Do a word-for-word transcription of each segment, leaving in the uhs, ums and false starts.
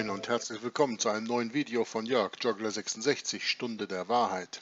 Moin und herzlich willkommen zu einem neuen Video von Jörg, Joggler sechsundsechzig, Stunde der Wahrheit.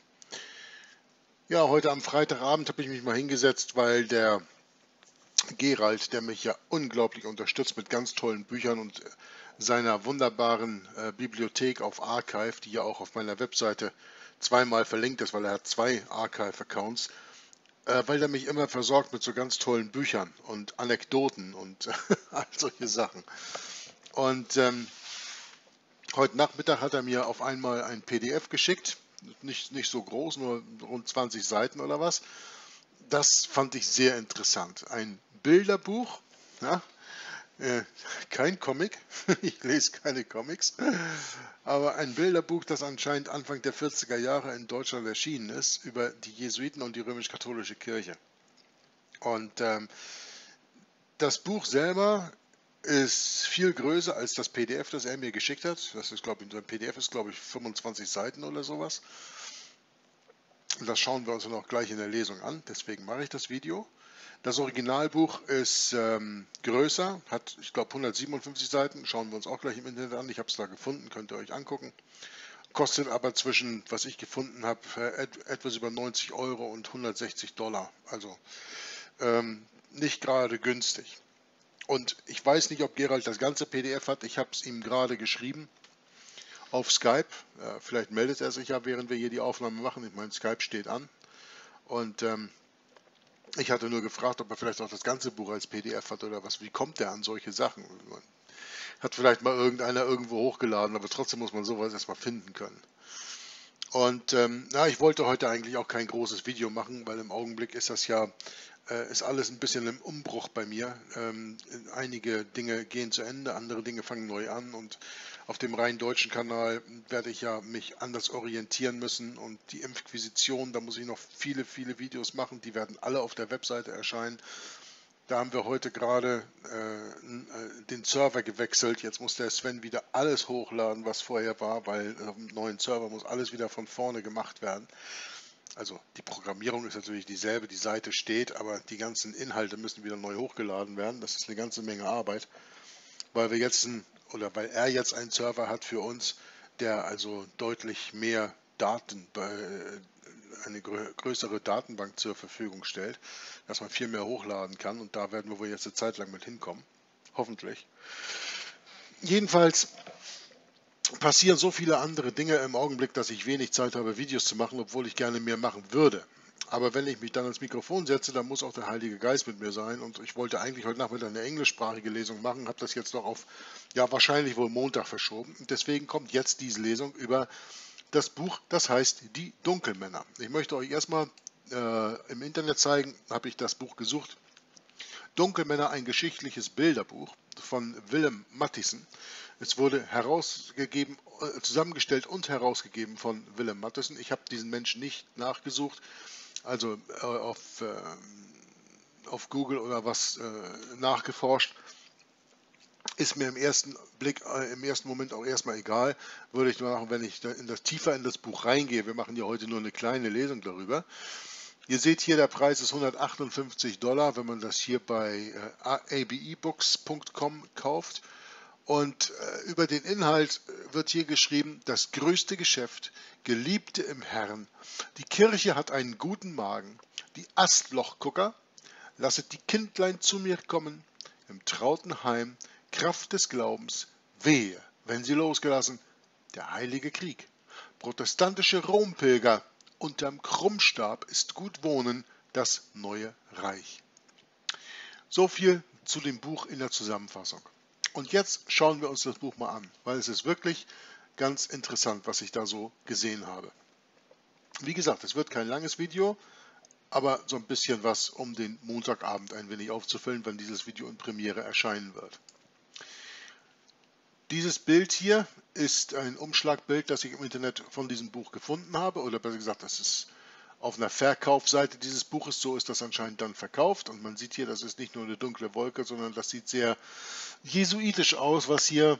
Ja, heute am Freitagabend habe ich mich mal hingesetzt, weil der Gerald, der mich ja unglaublich unterstützt mit ganz tollen Büchern und seiner wunderbaren äh, Bibliothek auf Archive, die ja auch auf meiner Webseite zweimal verlinkt ist, weil er hat zwei Archive-Accounts, äh, weil er mich immer versorgt mit so ganz tollen Büchern und Anekdoten und all solche Sachen. Und ähm, heute Nachmittag hat er mir auf einmal ein P D F geschickt, nicht, nicht so groß, nur rund zwanzig Seiten oder was. Das fand ich sehr interessant. Ein Bilderbuch, ja, äh, kein Comic, ich lese keine Comics, aber ein Bilderbuch, das anscheinend Anfang der vierziger Jahre in Deutschland erschienen ist, über die Jesuiten und die römisch-katholische Kirche. Und ähm, das Buch selber ist viel größer als das P D F, das er mir geschickt hat. Das ist, glaube ich, ein P D F ist, glaube ich, fünfundzwanzig Seiten oder sowas. Und das schauen wir uns dann auch gleich in der Lesung an. Deswegen mache ich das Video. Das Originalbuch ist ähm, größer, hat, ich glaube, hundertsiebenundfünfzig Seiten. Schauen wir uns auch gleich im Internet an. Ich habe es da gefunden, könnt ihr euch angucken. Kostet aber zwischen, was ich gefunden habe, et etwas über neunzig Euro und hundertsechzig Dollar. Also ähm, nicht gerade günstig. Und ich weiß nicht, ob Gerald das ganze P D F hat. Ich habe es ihm gerade geschrieben auf Skype. Äh, vielleicht meldet er sich ja, während wir hier die Aufnahme machen. Ich meine, Skype steht an. Und ähm, ich hatte nur gefragt, ob er vielleicht auch das ganze Buch als P D F hat oder was. Wie kommt er an solche Sachen? Hat vielleicht mal irgendeiner irgendwo hochgeladen, aber trotzdem muss man sowas erstmal finden können. Und ähm, na, ich wollte heute eigentlich auch kein großes Video machen, weil im Augenblick ist das ja äh, ist alles ein bisschen im Umbruch bei mir. Ähm, einige Dinge gehen zu Ende, andere Dinge fangen neu an und auf dem rein deutschen Kanal werde ich ja mich anders orientieren müssen und die Impfquisition, da muss ich noch viele, viele Videos machen, die werden alle auf der Webseite erscheinen. Da haben wir heute gerade äh, den Server gewechselt. Jetzt muss der Sven wieder alles hochladen, was vorher war, weil auf dem neuen Server muss alles wieder von vorne gemacht werden. Also die Programmierung ist natürlich dieselbe, die Seite steht, aber die ganzen Inhalte müssen wieder neu hochgeladen werden. Das ist eine ganze Menge Arbeit, weil wir jetzt ein, oder weil er jetzt einen Server hat für uns, der also deutlich mehr Daten, eine größere Datenbank zur Verfügung stellt, dass man viel mehr hochladen kann, und da werden wir wohl jetzt eine Zeit lang mit hinkommen. Hoffentlich. Jedenfalls passieren so viele andere Dinge im Augenblick, dass ich wenig Zeit habe, Videos zu machen, obwohl ich gerne mehr machen würde. Aber wenn ich mich dann ans Mikrofon setze, dann muss auch der Heilige Geist mit mir sein. Und ich wollte eigentlich heute Nachmittag eine englischsprachige Lesung machen, habe das jetzt noch auf, ja, wahrscheinlich wohl Montag verschoben. Und deswegen kommt jetzt diese Lesung über das Buch, das heißt Die Dunkelmänner. Ich möchte euch erstmal äh, im Internet zeigen, habe ich das Buch gesucht. Dunkelmänner, ein geschichtliches Bilderbuch von Willem Matthiessen. Es wurde herausgegeben, zusammengestellt und herausgegeben von Willem Matthiessen. Ich habe diesen Menschen nicht nachgesucht, also äh, auf, äh, auf Google oder was äh, nachgeforscht. Ist mir im ersten Blick, äh, im ersten Moment auch erstmal egal. Würde ich nur machen, wenn ich in das, tiefer in das Buch reingehe. Wir machen ja heute nur eine kleine Lesung darüber. Ihr seht hier, der Preis ist hundertachtundfünfzig Dollar, wenn man das hier bei äh, a b e books punkt com kauft. Und äh, über den Inhalt wird hier geschrieben: Das größte Geschäft, Geliebte im Herrn. Die Kirche hat einen guten Magen. Die Astlochgucker, lasset die Kindlein zu mir kommen. Im trauten Heim, Kraft des Glaubens, wehe, wenn sie losgelassen. Der heilige Krieg. Protestantische Rompilger, unterm Krummstab ist gut wohnen, das neue Reich. So viel zu dem Buch in der Zusammenfassung. Und jetzt schauen wir uns das Buch mal an, weil es ist wirklich ganz interessant, was ich da so gesehen habe. Wie gesagt, es wird kein langes Video, aber so ein bisschen was, um den Montagabend ein wenig aufzufüllen, wenn dieses Video in Premiere erscheinen wird. Dieses Bild hier ist ein Umschlagbild, das ich im Internet von diesem Buch gefunden habe, oder besser gesagt, das ist auf einer Verkaufsseite dieses Buches, so ist das anscheinend dann verkauft, und man sieht hier, das ist nicht nur eine dunkle Wolke, sondern das sieht sehr jesuitisch aus, was hier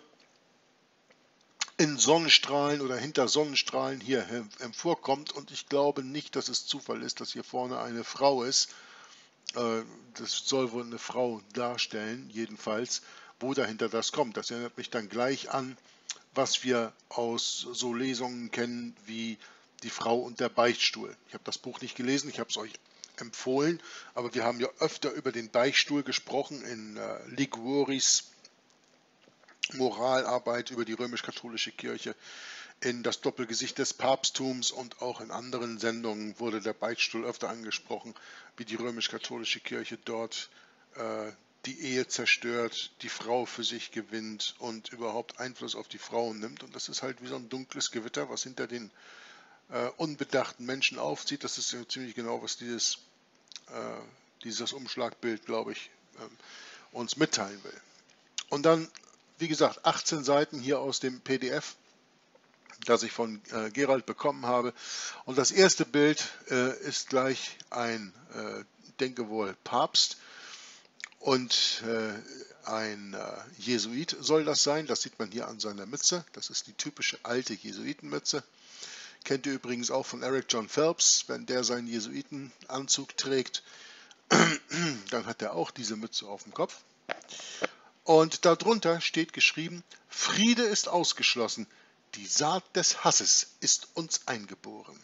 in Sonnenstrahlen oder hinter Sonnenstrahlen hier hervorkommt, und ich glaube nicht, dass es Zufall ist, dass hier vorne eine Frau ist. Das soll wohl eine Frau darstellen, jedenfalls, wo dahinter das kommt. Das erinnert mich dann gleich an was wir aus so Lesungen kennen wie Die Frau und der Beichtstuhl. Ich habe das Buch nicht gelesen, ich habe es euch empfohlen, aber wir haben ja öfter über den Beichtstuhl gesprochen in äh, Liguoris Moralarbeit über die römisch-katholische Kirche, in Das Doppelgesicht des Papsttums und auch in anderen Sendungen wurde der Beichtstuhl öfter angesprochen, wie die römisch-katholische Kirche dort äh, die Ehe zerstört, die Frau für sich gewinnt und überhaupt Einfluss auf die Frauen nimmt. Und das ist halt wie so ein dunkles Gewitter, was hinter den äh, unbedachten Menschen aufzieht. Das ist ja ziemlich genau, was dieses, äh, dieses Umschlagbild, glaube ich, äh, uns mitteilen will. Und dann, wie gesagt, achtzehn Seiten hier aus dem P D F, das ich von äh, Gerald bekommen habe. Und das erste Bild äh, ist gleich ein, äh, denke wohl, Papst und äh, ein äh, Jesuit soll das sein. Das sieht man hier an seiner Mütze. Das ist die typische alte Jesuitenmütze. Kennt ihr übrigens auch von Eric John Phelps, wenn der seinen Jesuitenanzug trägt, dann hat er auch diese Mütze auf dem Kopf. Und darunter steht geschrieben, Friede ist ausgeschlossen, die Saat des Hasses ist uns eingeboren.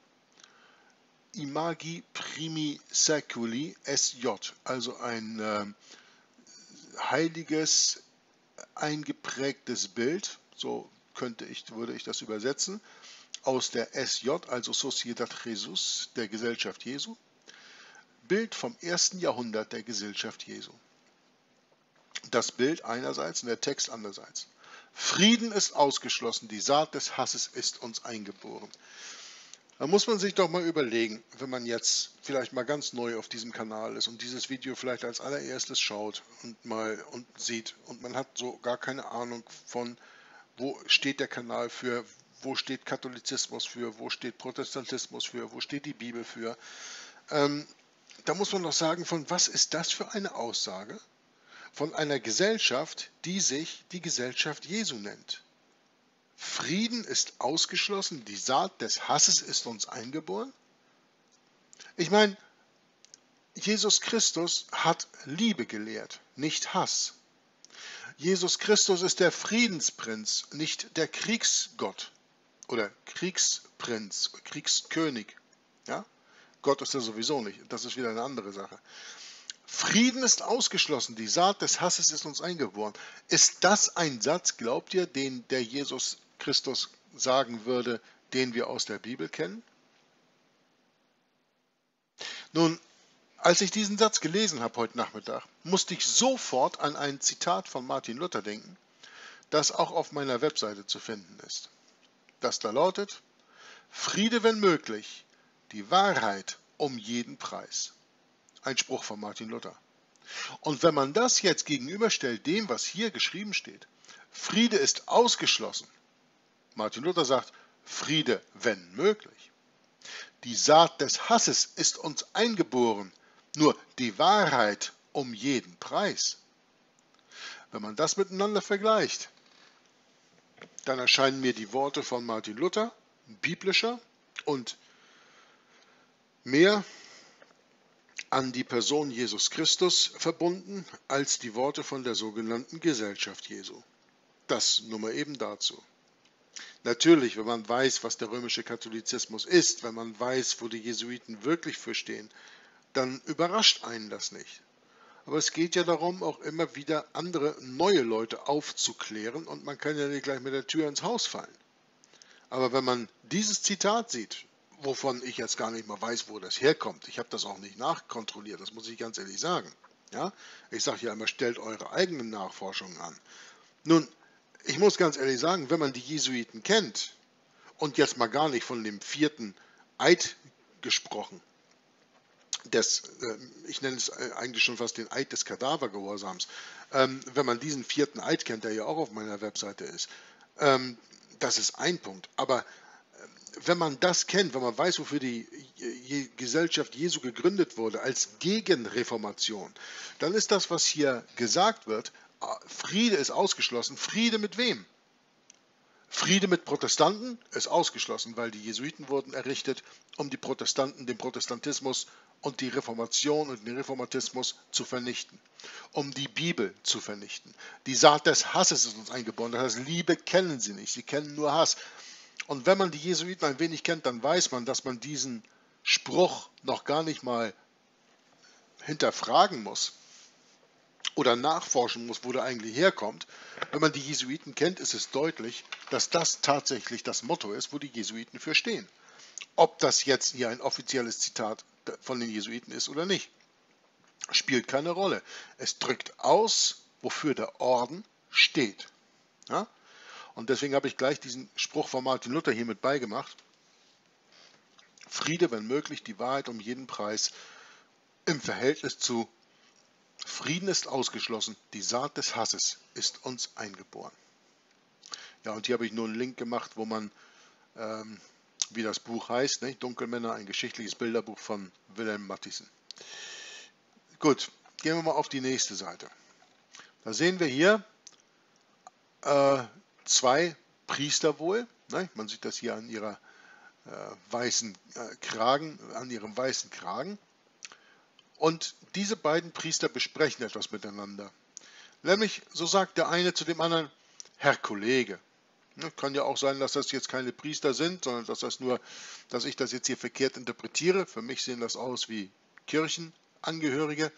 Imagi primi seculi S J, also ein äh, heiliges, eingeprägtes Bild, so könnte ich, würde ich das übersetzen, aus der S J, also Sociedad Jesus, der Gesellschaft Jesu. Bild vom ersten Jahrhundert der Gesellschaft Jesu. Das Bild einerseits und der Text andererseits. Frieden ist ausgeschlossen, die Saat des Hasses ist uns eingeboren. Da muss man sich doch mal überlegen, wenn man jetzt vielleicht mal ganz neu auf diesem Kanal ist und dieses Video vielleicht als allererstes schaut und mal und sieht und man hat so gar keine Ahnung von, wo steht der Kanal für, wo steht Katholizismus für, wo steht Protestantismus für, wo steht die Bibel für. Ähm, da muss man doch sagen, von was ist das für eine Aussage? Von einer Gesellschaft, die sich die Gesellschaft Jesu nennt. Frieden ist ausgeschlossen, die Saat des Hasses ist uns eingeboren. Ich meine, Jesus Christus hat Liebe gelehrt, nicht Hass. Jesus Christus ist der Friedensprinz, nicht der Kriegsgott oder Kriegsprinz, Kriegskönig. Ja? Gott ist er sowieso nicht, das ist wieder eine andere Sache. Frieden ist ausgeschlossen, die Saat des Hasses ist uns eingeboren. Ist das ein Satz, glaubt ihr, den der Jesus Christus sagen würde, den wir aus der Bibel kennen? Nun, als ich diesen Satz gelesen habe heute Nachmittag, musste ich sofort an ein Zitat von Martin Luther denken, das auch auf meiner Webseite zu finden ist. Das da lautet, Friede, wenn möglich, die Wahrheit um jeden Preis. Ein Spruch von Martin Luther. Und wenn man das jetzt gegenüberstellt dem, was hier geschrieben steht, Friede ist ausgeschlossen. Martin Luther sagt, Friede, wenn möglich. Die Saat des Hasses ist uns eingeboren, nur die Wahrheit um jeden Preis. Wenn man das miteinander vergleicht, dann erscheinen mir die Worte von Martin Luther biblischer und mehr an die Person Jesus Christus verbunden als die Worte von der sogenannten Gesellschaft Jesu. Das nur mal eben dazu. Natürlich, wenn man weiß, was der römische Katholizismus ist, wenn man weiß, wo die Jesuiten wirklich für stehen, dann überrascht einen das nicht. Aber es geht ja darum, auch immer wieder andere, neue Leute aufzuklären und man kann ja nicht gleich mit der Tür ins Haus fallen. Aber wenn man dieses Zitat sieht, wovon ich jetzt gar nicht mal weiß, wo das herkommt. Ich habe das auch nicht nachkontrolliert, das muss ich ganz ehrlich sagen. Ja? Ich sage ja immer, stellt eure eigenen Nachforschungen an. Nun, ich muss ganz ehrlich sagen, wenn man die Jesuiten kennt und jetzt mal gar nicht von dem vierten Eid gesprochen, des, äh, ich nenne es eigentlich schon fast den Eid des Kadavergehorsams, ähm, wenn man diesen vierten Eid kennt, der ja auch auf meiner Webseite ist, ähm, das ist ein Punkt. Aber wenn man das kennt, wenn man weiß, wofür die Gesellschaft Jesu gegründet wurde, als Gegenreformation, dann ist das, was hier gesagt wird, Friede ist ausgeschlossen. Friede mit wem? Friede mit Protestanten ist ausgeschlossen, weil die Jesuiten wurden errichtet, um die Protestanten, den Protestantismus und die Reformation und den Reformatismus zu vernichten, um die Bibel zu vernichten. Die Saat des Hasses ist uns eingeboren, das heißt, Liebe kennen sie nicht, sie kennen nur Hass. Und wenn man die Jesuiten ein wenig kennt, dann weiß man, dass man diesen Spruch noch gar nicht mal hinterfragen muss oder nachforschen muss, wo der eigentlich herkommt. Wenn man die Jesuiten kennt, ist es deutlich, dass das tatsächlich das Motto ist, wo die Jesuiten für stehen. Ob das jetzt hier ein offizielles Zitat von den Jesuiten ist oder nicht, spielt keine Rolle. Es drückt aus, wofür der Orden steht. Ja? Und deswegen habe ich gleich diesen Spruch von Martin Luther hier mit beigemacht. Friede, wenn möglich, die Wahrheit um jeden Preis. Im Verhältnis zu Frieden ist ausgeschlossen, die Saat des Hasses ist uns eingeboren. Ja, und hier habe ich nur einen Link gemacht, wo man, ähm, wie das Buch heißt, ne? Dunkelmänner, ein geschichtliches Bilderbuch von Wilhelm Matthiessen. Gut, gehen wir mal auf die nächste Seite. Da sehen wir hier äh, zwei Priester wohl. Ne? Man sieht das hier an ihrer äh, weißen äh, Kragen, an ihrem weißen Kragen. Und diese beiden Priester besprechen etwas miteinander. Nämlich, so sagt der eine zu dem anderen, Herr Kollege. Ne, kann ja auch sein, dass das jetzt keine Priester sind, sondern dass das nur, dass ich das jetzt hier verkehrt interpretiere. Für mich sehen das aus wie Kirchenangehörige,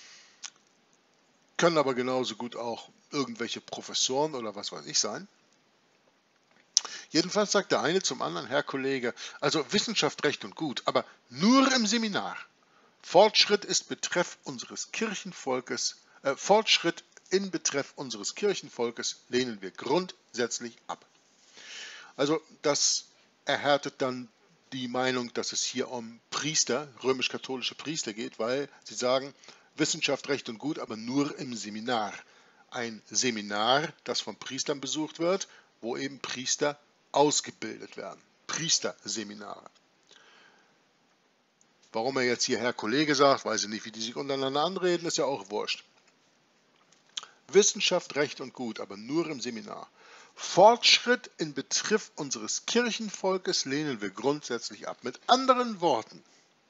können aber genauso gut auch irgendwelche Professoren oder was weiß ich sein. Jedenfalls sagt der eine zum anderen, Herr Kollege, also Wissenschaft, Recht und Gut, aber nur im Seminar. Fortschritt ist betreff unseres Kirchenvolkes, äh, Fortschritt in Betreff unseres Kirchenvolkes lehnen wir grundsätzlich ab. Also das erhärtet dann die Meinung, dass es hier um Priester, römisch-katholische Priester geht, weil sie sagen, Wissenschaft, Recht und Gut, aber nur im Seminar. Ein Seminar, das von Priestern besucht wird, wo eben Priester ausgebildet werden. Priesterseminare. Warum er jetzt hier Herr Kollege sagt, weiß ich nicht, wie die sich untereinander anreden, ist ja auch wurscht. Wissenschaft, Recht und Gut, aber nur im Seminar. Fortschritt in Betreff unseres Kirchenvolkes lehnen wir grundsätzlich ab. Mit anderen Worten,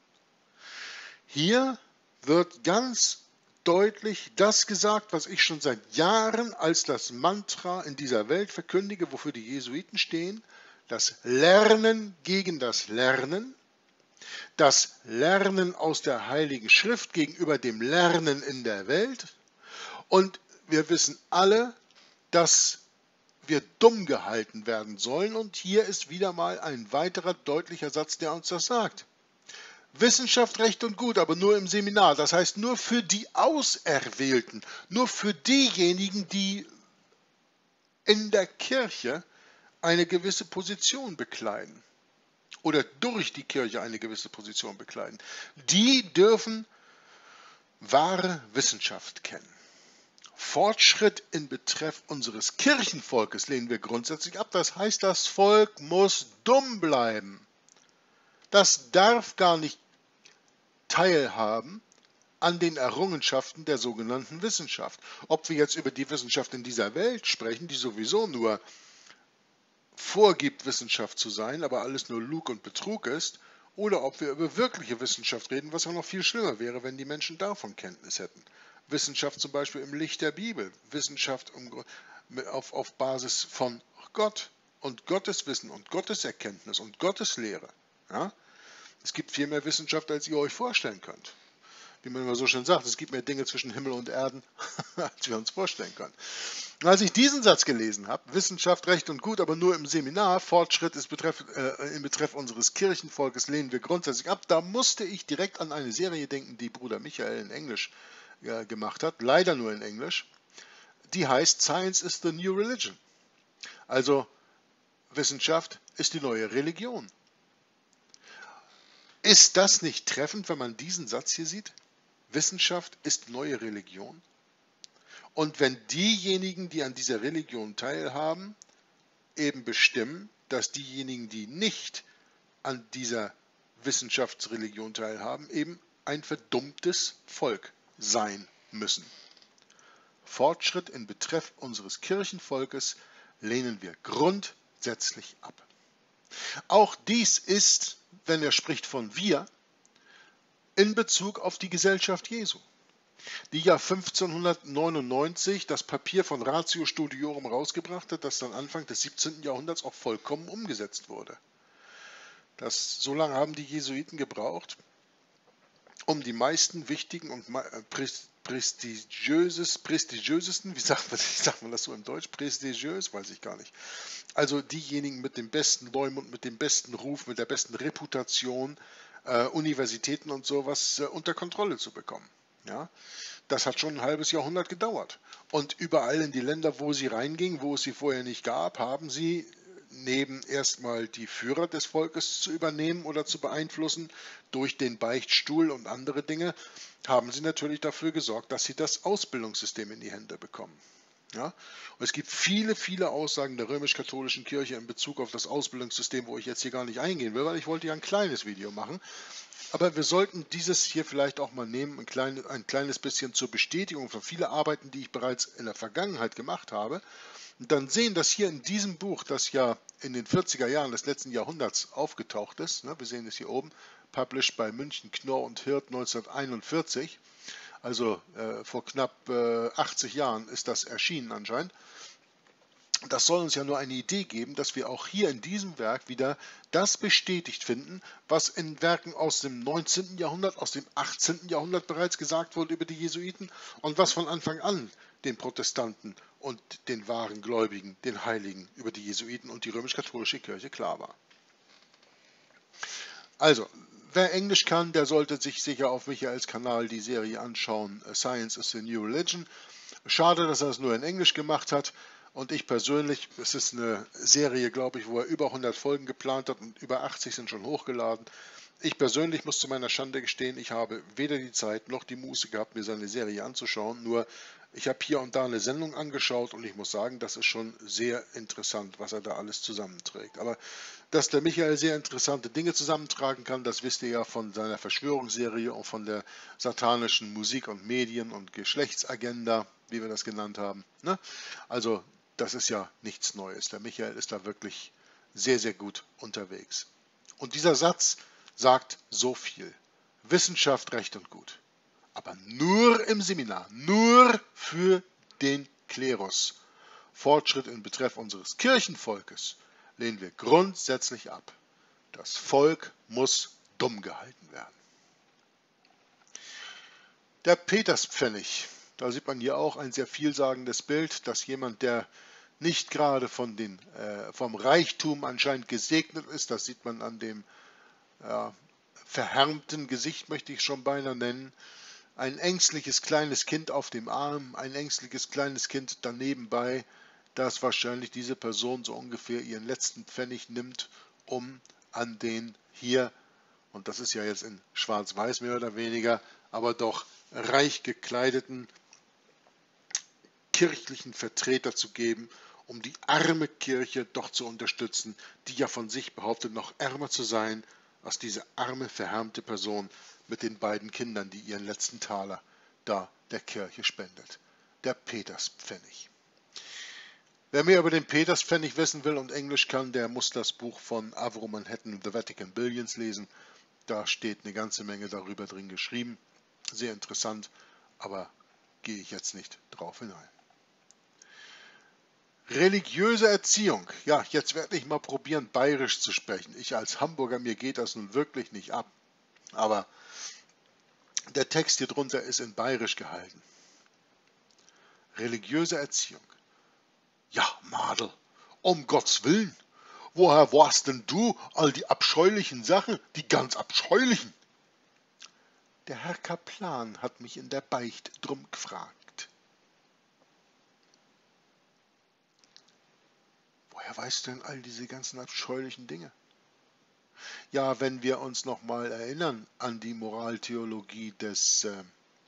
hier wird ganz deutlich das gesagt, was ich schon seit Jahren als das Mantra in dieser Welt verkündige, wofür die Jesuiten stehen, das Lernen gegen das Lernen, das Lernen aus der Heiligen Schrift gegenüber dem Lernen in der Welt. Und wir wissen alle, dass wir dumm gehalten werden sollen. Und hier ist wieder mal ein weiterer deutlicher Satz, der uns das sagt. Wissenschaft, Recht und Gut, aber nur im Seminar. Das heißt nur für die Auserwählten, nur für diejenigen, die in der Kirche eine gewisse Position bekleiden. Oder durch die Kirche eine gewisse Position bekleiden. Die dürfen wahre Wissenschaft kennen. Fortschritt in Betreff unseres Kirchenvolkes lehnen wir grundsätzlich ab. Das heißt, das Volk muss dumm bleiben. Das darf gar nicht teilhaben an den Errungenschaften der sogenannten Wissenschaft. Ob wir jetzt über die Wissenschaft in dieser Welt sprechen, die sowieso nur vorgibt, Wissenschaft zu sein, aber alles nur Lug und Betrug ist, oder ob wir über wirkliche Wissenschaft reden, was ja noch viel schlimmer wäre, wenn die Menschen davon Kenntnis hätten. Wissenschaft zum Beispiel im Licht der Bibel, Wissenschaft auf, auf Basis von Gott und Gottes Wissen und Gottes Erkenntnis und Gottes Lehre. Ja? Es gibt viel mehr Wissenschaft, als ihr euch vorstellen könnt. Wie man immer so schön sagt, es gibt mehr Dinge zwischen Himmel und Erden, als wir uns vorstellen können. Und als ich diesen Satz gelesen habe, Wissenschaft, Recht und Gut, aber nur im Seminar, Fortschritt ist betreff, äh, in Betreff unseres Kirchenvolkes lehnen wir grundsätzlich ab, da musste ich direkt an eine Serie denken, die Bruder Michael in Englisch äh, gemacht hat, leider nur in Englisch. Die heißt Science is the New Religion. Also Wissenschaft ist die neue Religion. Ist das nicht treffend, wenn man diesen Satz hier sieht? Wissenschaft ist neue Religion. Und wenn diejenigen, die an dieser Religion teilhaben, eben bestimmen, dass diejenigen, die nicht an dieser Wissenschaftsreligion teilhaben, eben ein verdummtes Volk sein müssen. Fortschritt in Betreff unseres Kirchenvolkes lehnen wir grundsätzlich grundsätzlich ab. Auch dies ist, wenn er spricht von wir, in Bezug auf die Gesellschaft Jesu, die ja fünfzehnhundertneunundneunzig das Papier von Ratio Studiorum rausgebracht hat, das dann Anfang des siebzehnten Jahrhunderts auch vollkommen umgesetzt wurde. Das, so lange haben die Jesuiten gebraucht, um die meisten wichtigen und prestigiöses, prestigiösesten, wie sagt man, wie sagt man das so im Deutsch? Prestigiös, weiß ich gar nicht. Also diejenigen mit dem besten Leumund, mit dem besten Ruf, mit der besten Reputation, äh, Universitäten und sowas äh, unter Kontrolle zu bekommen. Ja? Das hat schon ein halbes Jahrhundert gedauert. Und überall in die Länder, wo sie reingingen, wo es sie vorher nicht gab, haben sie neben erstmal die Führer des Volkes zu übernehmen oder zu beeinflussen durch den Beichtstuhl und andere Dinge, haben sie natürlich dafür gesorgt, dass sie das Ausbildungssystem in die Hände bekommen. Ja? Und es gibt viele, viele Aussagen der römisch-katholischen Kirche in Bezug auf das Ausbildungssystem, wo ich jetzt hier gar nicht eingehen will, weil ich wollte ja ein kleines Video machen. Aber wir sollten dieses hier vielleicht auch mal nehmen, ein kleines, ein kleines bisschen zur Bestätigung von vielen Arbeiten, die ich bereits in der Vergangenheit gemacht habe. Und dann sehen, dass hier in diesem Buch, das ja in den vierziger Jahren des letzten Jahrhunderts aufgetaucht ist, ne, wir sehen es hier oben, published bei München, Knorr und Hirt neunzehnhunderteinundvierzig, also äh, vor knapp äh, achtzig Jahren ist das erschienen anscheinend. Das soll uns ja nur eine Idee geben, dass wir auch hier in diesem Werk wieder das bestätigt finden, was in Werken aus dem neunzehnten Jahrhundert, aus dem achtzehnten Jahrhundert bereits gesagt wurde über die Jesuiten und was von Anfang an den Protestanten und den wahren Gläubigen, den Heiligen über die Jesuiten und die römisch-katholische Kirche klar war. Also, wer Englisch kann, der sollte sich sicher auf Michaels Kanal die Serie anschauen, Science is the New Religion. Schade, dass er es nur in Englisch gemacht hat. Und ich persönlich, es ist eine Serie, glaube ich, wo er über hundert Folgen geplant hat und über achtzig sind schon hochgeladen. Ich persönlich muss zu meiner Schande gestehen, ich habe weder die Zeit noch die Muße gehabt, mir seine Serie anzuschauen. Nur ich habe hier und da eine Sendung angeschaut und ich muss sagen, das ist schon sehr interessant, was er da alles zusammenträgt. Aber dass der Michael sehr interessante Dinge zusammentragen kann, das wisst ihr ja von seiner Verschwörungsserie und von der satanischen Musik und Medien und Geschlechtsagenda, wie wir das genannt haben. Ne? Also das ist ja nichts Neues. Der Michael ist da wirklich sehr, sehr gut unterwegs. Und dieser Satz sagt so viel. Wissenschaft, Recht und Gut. Aber nur im Seminar, nur für den Klerus. Fortschritt in Betreff unseres Kirchenvolkes lehnen wir grundsätzlich ab. Das Volk muss dumm gehalten werden. Der Peterspfennig. Da sieht man hier auch ein sehr vielsagendes Bild, dass jemand, der nicht gerade von den, äh, vom Reichtum anscheinend gesegnet ist, das sieht man an dem ja, verhärmten Gesicht, möchte ich schon beinahe nennen, ein ängstliches kleines Kind auf dem Arm, ein ängstliches kleines Kind daneben bei, dass wahrscheinlich diese Person so ungefähr ihren letzten Pfennig nimmt, um an den hier, und das ist ja jetzt in schwarz-weiß mehr oder weniger, aber doch reich gekleideten kirchlichen Vertreter zu geben, um die arme Kirche doch zu unterstützen, die ja von sich behauptet, noch ärmer zu sein, als diese arme, verhärmte Person mit den beiden Kindern, die ihren letzten Taler da der Kirche spendet. Der Peterspfennig. Wer mehr über den Peterspfennig wissen will und Englisch kann, der muss das Buch von Avro Manhattan, The Vatican Billions, lesen. Da steht eine ganze Menge darüber drin geschrieben. Sehr interessant, aber gehe ich jetzt nicht drauf hinein. Religiöse Erziehung. Ja, jetzt werde ich mal probieren, bayerisch zu sprechen. Ich als Hamburger, mir geht das nun wirklich nicht ab. Aber der Text hier drunter ist in bayerisch gehalten. Religiöse Erziehung. Ja, Madel, um Gottes Willen. Woher weißt denn du all die abscheulichen Sachen, die ganz abscheulichen? Der Herr Kaplan hat mich in der Beicht drum gefragt. Woher weißt du denn all diese ganzen abscheulichen Dinge? Ja, wenn wir uns nochmal erinnern an die Moraltheologie des... Äh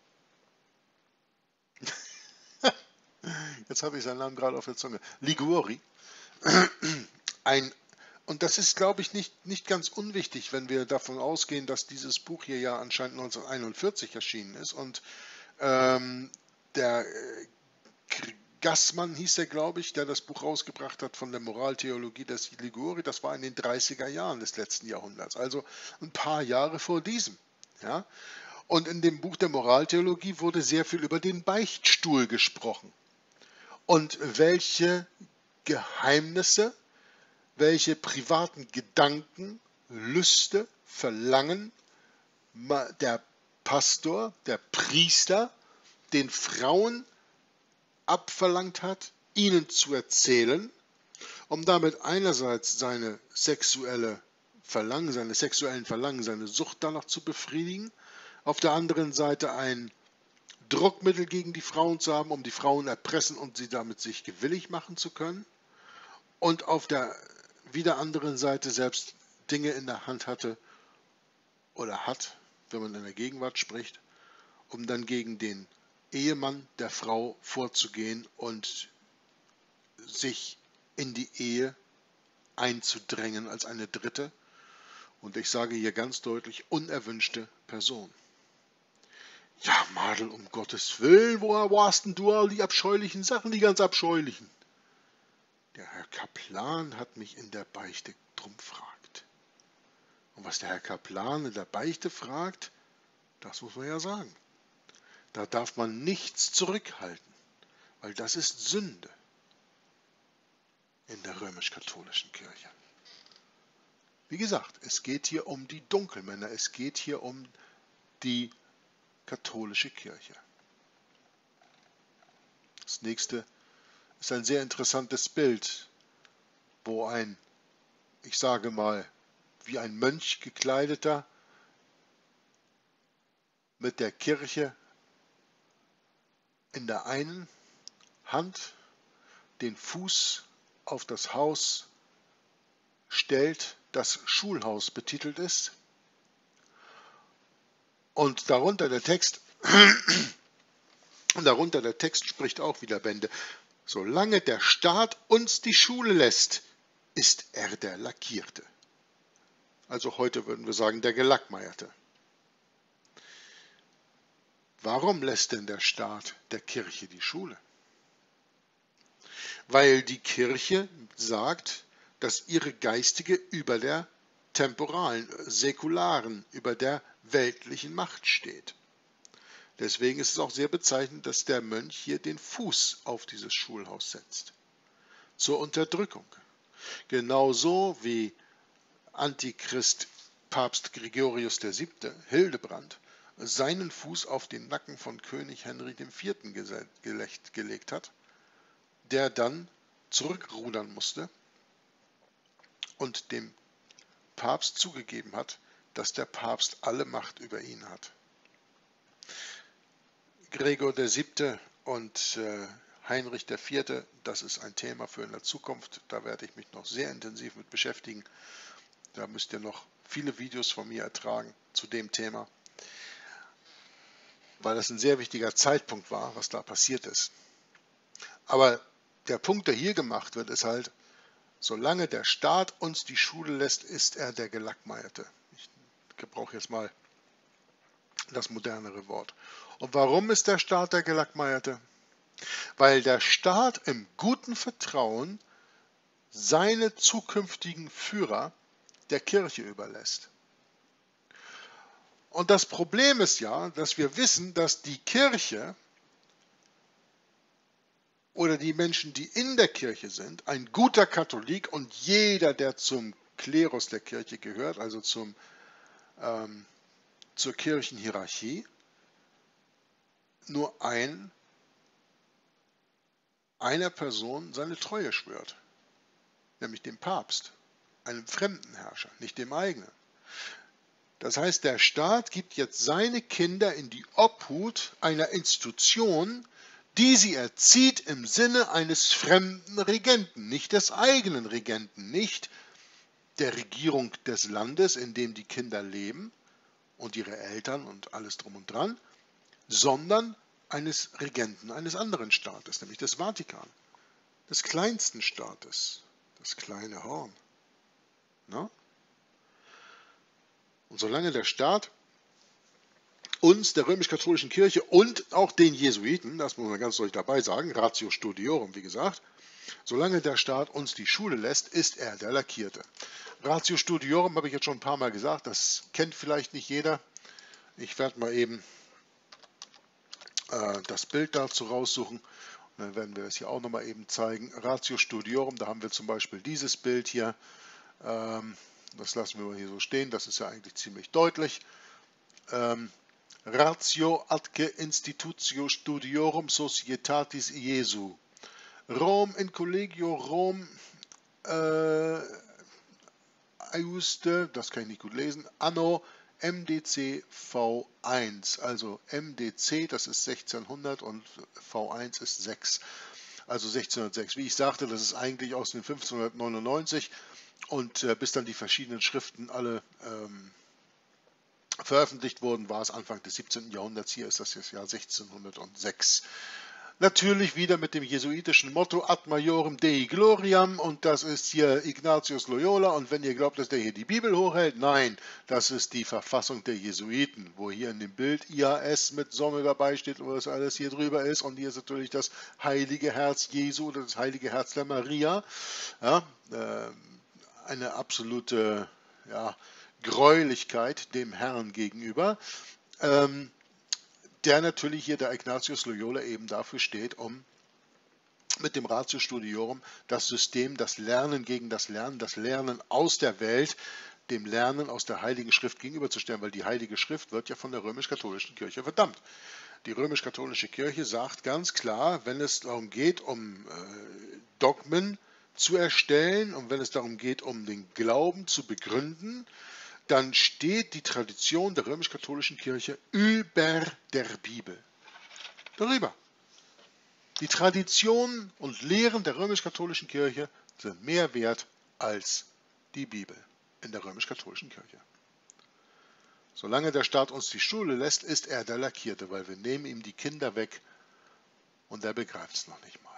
Jetzt habe ich seinen Namen gerade auf der Zunge. Liguori. Ein, und das ist, glaube ich, nicht, nicht ganz unwichtig, wenn wir davon ausgehen, dass dieses Buch hier ja anscheinend neunzehnhunderteinundvierzig erschienen ist und ähm, der äh, Gassmann hieß er, glaube ich, der das Buch rausgebracht hat von der Moraltheologie des Liguori. Das war in den dreißiger Jahren des letzten Jahrhunderts, also ein paar Jahre vor diesem. Ja? Und in dem Buch der Moraltheologie wurde sehr viel über den Beichtstuhl gesprochen und welche Geheimnisse, welche privaten Gedanken, Lüste, Verlangen der Pastor, der Priester den Frauen abverlangt hat, ihnen zu erzählen, um damit einerseits seine sexuelle Verlangen, seine sexuellen Verlangen, seine Sucht danach zu befriedigen, auf der anderen Seite ein Druckmittel gegen die Frauen zu haben, um die Frauen erpressen und sie damit sich gewillig machen zu können, und auf der wieder anderen Seite selbst Dinge in der Hand hatte oder hat, wenn man in der Gegenwart spricht, um dann gegen den Ehemann der Frau vorzugehen und sich in die Ehe einzudrängen als eine dritte, und ich sage hier ganz deutlich, unerwünschte Person. Ja, Madel, um Gottes Willen, woher warst denn du all die abscheulichen Sachen, die ganz abscheulichen? Der Herr Kaplan hat mich in der Beichte drum fragt. Und was der Herr Kaplan in der Beichte fragt, das muss man ja sagen. Da darf man nichts zurückhalten, weil das ist Sünde in der römisch-katholischen Kirche. Wie gesagt, es geht hier um die Dunkelmänner, es geht hier um die katholische Kirche. Das nächste ist ein sehr interessantes Bild, wo ein, ich sage mal, wie ein Mönch gekleideter mit der Kirche in der einen Hand den Fuß auf das Haus stellt, das Schulhaus betitelt ist, und darunter der Text, und darunter der Text spricht auch wieder Bände. Solange der Staat uns die Schule lässt, ist er der Lackierte. Also heute würden wir sagen, der Gelackmeierte. Warum lässt denn der Staat der Kirche die Schule? Weil die Kirche sagt, dass ihre geistige über der temporalen, säkularen, über der weltlichen Macht steht. Deswegen ist es auch sehr bezeichnend, dass der Mönch hier den Fuß auf dieses Schulhaus setzt. Zur Unterdrückung. Genauso wie Antichrist Papst Gregorius der Siebte, Hildebrand, seinen Fuß auf den Nacken von König Henry der Vierte gelegt hat, der dann zurückrudern musste und dem Papst zugegeben hat, dass der Papst alle Macht über ihn hat. Gregor der Siebte und äh, Heinrich der Vierte, das ist ein Thema für in der Zukunft, da werde ich mich noch sehr intensiv mit beschäftigen. Da müsst ihr noch viele Videos von mir ertragen zu dem Thema, weil das ein sehr wichtiger Zeitpunkt war, was da passiert ist. Aber der Punkt, der hier gemacht wird, ist halt, solange der Staat uns die Schule lässt, ist er der Gelackmeierte. Ich gebrauche jetzt mal das modernere Wort. Und warum ist der Staat der Gelackmeierte? Weil der Staat im guten Vertrauen seine zukünftigen Führer der Kirche überlässt. Und das Problem ist ja, dass wir wissen, dass die Kirche oder die Menschen, die in der Kirche sind, ein guter Katholik und jeder, der zum Klerus der Kirche gehört, also zum, ähm, zur Kirchenhierarchie, nur ein, einer Person seine Treue schwört, nämlich dem Papst, einem fremden Herrscher, nicht dem eigenen. Das heißt, der Staat gibt jetzt seine Kinder in die Obhut einer Institution, die sie erzieht im Sinne eines fremden Regenten, nicht des eigenen Regenten, nicht der Regierung des Landes, in dem die Kinder leben und ihre Eltern und alles drum und dran, sondern eines Regenten eines anderen Staates, nämlich des Vatikan, des kleinsten Staates, das kleine Horn. Na? Und solange der Staat uns, der römisch-katholischen Kirche und auch den Jesuiten, das muss man ganz deutlich dabei sagen, Ratio Studiorum, wie gesagt, solange der Staat uns die Schule lässt, ist er der Lackierte. Ratio Studiorum habe ich jetzt schon ein paar Mal gesagt, das kennt vielleicht nicht jeder. Ich werde mal eben äh, das Bild dazu raussuchen. Und dann werden wir das hier auch nochmal eben zeigen. Ratio Studiorum, da haben wir zum Beispiel dieses Bild hier. Ähm, das lassen wir mal hier so stehen, das ist ja eigentlich ziemlich deutlich. Ähm, Ratio atque institutio studiorum societatis Jesu. Rom in collegio Rom äh, Auguste, das kann ich nicht gut lesen, anno M D C V eins, also M D C, das ist sechzehnhundert und V eins ist sechs, also sechzehnhundertsechs. Wie ich sagte, das ist eigentlich aus den fünfzehnhundertneunundneunzig und äh, bis dann die verschiedenen Schriften alle ähm, veröffentlicht wurden, war es Anfang des siebzehnten Jahrhunderts. Hier ist das das Jahr sechzehnhundertsechs. Natürlich wieder mit dem jesuitischen Motto Ad Majorem Dei Gloriam, und das ist hier Ignatius Loyola, und wenn ihr glaubt, dass der hier die Bibel hochhält, nein, das ist die Verfassung der Jesuiten, wo hier in dem Bild I A S mit Sonne dabei steht und was alles hier drüber ist, und hier ist natürlich das heilige Herz Jesu oder das heilige Herz der Maria, ja, äh, eine absolute ja, Gräulichkeit dem Herrn gegenüber. Ähm, der natürlich hier, der Ignatius Loyola, eben dafür steht, um mit dem Ratio Studiorum das System, das Lernen gegen das Lernen, das Lernen aus der Welt, dem Lernen aus der Heiligen Schrift gegenüberzustellen, weil die Heilige Schrift wird ja von der römisch-katholischen Kirche verdammt. Die römisch-katholische Kirche sagt ganz klar, wenn es darum geht, um äh, Dogmen zu erstellen und wenn es darum geht, um den Glauben zu begründen, dann steht die Tradition der römisch-katholischen Kirche über der Bibel. Darüber. Die Traditionen und Lehren der römisch-katholischen Kirche sind mehr wert als die Bibel in der römisch-katholischen Kirche. Solange der Staat uns die Schule lässt, ist er der Lackierte, weil wir nehmen ihm die Kinder weg und er begreift es noch nicht mal.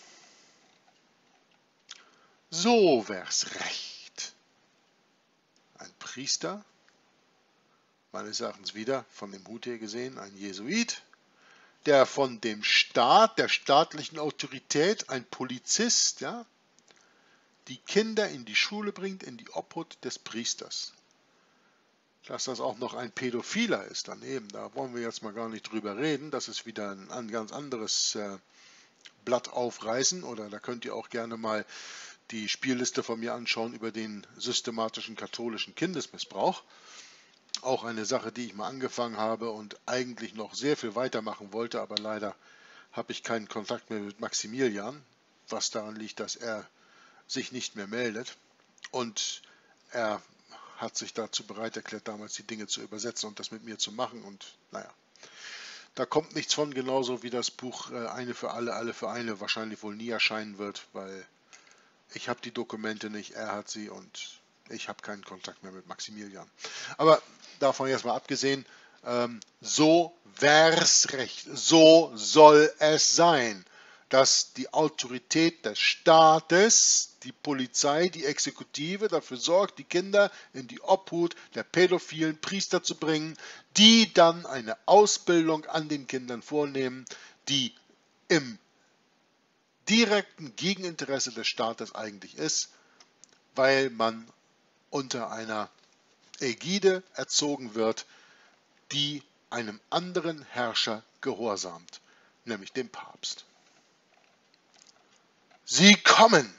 So wär's recht. Ein Priester, meines Erachtens wieder von dem Hut her gesehen, ein Jesuit, der von dem Staat, der staatlichen Autorität, ein Polizist, ja, die Kinder in die Schule bringt, in die Obhut des Priesters. Dass das auch noch ein Pädophiler ist daneben, da wollen wir jetzt mal gar nicht drüber reden, das ist wieder ein, ein ganz anderes äh, Blatt aufreißen, oder da könnt ihr auch gerne mal die Spielliste von mir anschauen über den systematischen katholischen Kindesmissbrauch. Auch eine Sache, die ich mal angefangen habe und eigentlich noch sehr viel weitermachen wollte, aber leider habe ich keinen Kontakt mehr mit Maximilian, was daran liegt, dass er sich nicht mehr meldet, und er hat sich dazu bereit erklärt, damals die Dinge zu übersetzen und das mit mir zu machen, und naja, da kommt nichts von, genauso wie das Buch Eine für alle, alle für eine wahrscheinlich wohl nie erscheinen wird, weil ich habe die Dokumente nicht, er hat sie und ich habe keinen Kontakt mehr mit Maximilian. Aber davon jetzt mal abgesehen, ähm, so wär's recht, so soll es sein, dass die Autorität des Staates, die Polizei, die Exekutive dafür sorgt, die Kinder in die Obhut der pädophilen Priester zu bringen, die dann eine Ausbildung an den Kindern vornehmen, die im direkten Gegeninteresse des Staates eigentlich ist, weil man unter einer Ägide erzogen wird, die einem anderen Herrscher gehorsamt, nämlich dem Papst. Sie kommen,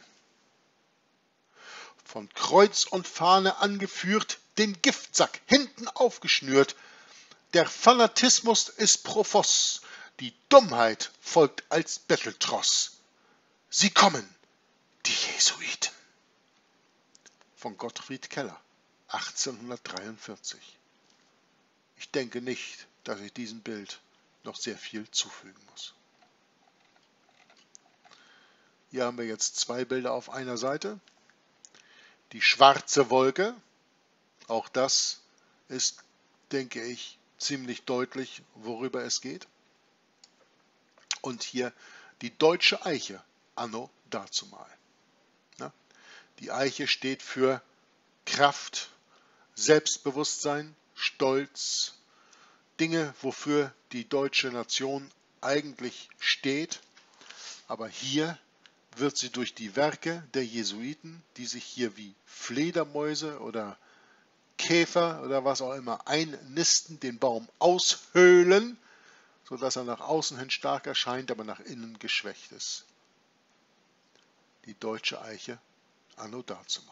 von Kreuz und Fahne angeführt, den Giftsack hinten aufgeschnürt. Der Fanatismus ist Profoss, die Dummheit folgt als Betteltross. Sie kommen, die Jesuiten. Von Gottfried Keller, achtzehnhundertdreiundvierzig. Ich denke nicht, dass ich diesem Bild noch sehr viel zufügen muss. Hier haben wir jetzt zwei Bilder auf einer Seite. Die schwarze Wolke, auch das ist, denke ich, ziemlich deutlich, worüber es geht. Und hier die deutsche Eiche, anno dazumal. Die Eiche steht für Kraft, Selbstbewusstsein, Stolz, Dinge, wofür die deutsche Nation eigentlich steht. Aber hier wird sie durch die Werke der Jesuiten, die sich hier wie Fledermäuse oder Käfer oder was auch immer einnisten, den Baum aushöhlen, sodass er nach außen hin stark erscheint, aber nach innen geschwächt ist. Die deutsche Eiche anno dazumal.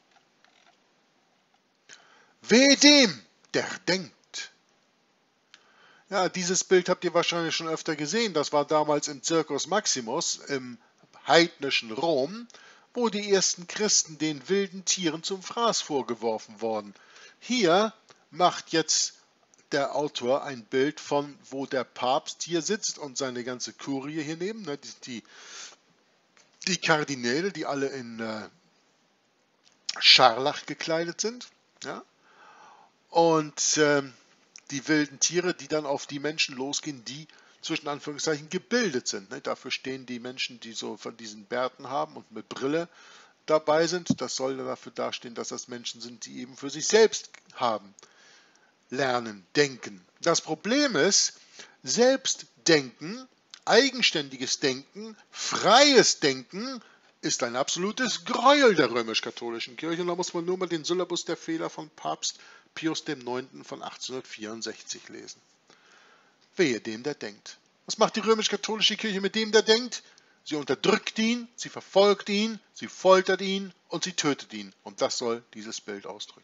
Wehe dem, der denkt. Ja, dieses Bild habt ihr wahrscheinlich schon öfter gesehen. Das war damals im Circus Maximus im heidnischen Rom, wo die ersten Christen den wilden Tieren zum Fraß vorgeworfen wurden. Hier macht jetzt der Autor ein Bild von, wo der Papst hier sitzt und seine ganze Kurie hier neben, ne, die, die, die Kardinäle, die alle in äh, Scharlach gekleidet sind, ja, und äh, die wilden Tiere, die dann auf die Menschen losgehen, die zwischen Anführungszeichen gebildet sind. Ne? Dafür stehen die Menschen, die so von diesen Bärten haben und mit Brille dabei sind. Das soll dafür dastehen, dass das Menschen sind, die eben für sich selbst haben, lernen, denken. Das Problem ist, Selbstdenken, eigenständiges Denken, freies Denken ist ein absolutes Gräuel der römisch-katholischen Kirche. Und da muss man nur mal den Syllabus der Fehler von Papst Pius der Neunte von achtzehnhundertvierundsechzig lesen. Wehe dem, der denkt. Was macht die römisch-katholische Kirche mit dem, der denkt? Sie unterdrückt ihn, sie verfolgt ihn, sie foltert ihn und sie tötet ihn. Und das soll dieses Bild ausdrücken.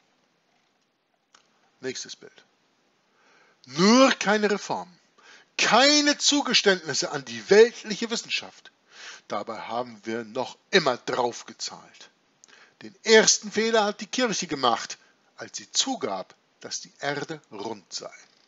Nächstes Bild. Nur keine Reform, keine Zugeständnisse an die weltliche Wissenschaft. Dabei haben wir noch immer draufgezahlt. Den ersten Fehler hat die Kirche gemacht, als sie zugab, dass die Erde rund sei.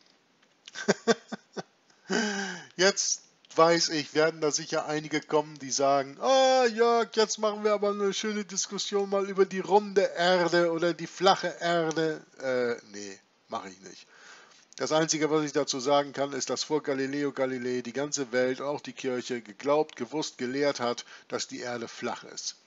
Jetzt weiß ich, werden da sicher einige kommen, die sagen, ah Jörg, jetzt machen wir aber eine schöne Diskussion mal über die runde Erde oder die flache Erde. Äh, nee, mache ich nicht. Das Einzige, was ich dazu sagen kann, ist, dass vor Galileo Galilei die ganze Welt, auch die Kirche, geglaubt, gewusst, gelehrt hat, dass die Erde flach ist.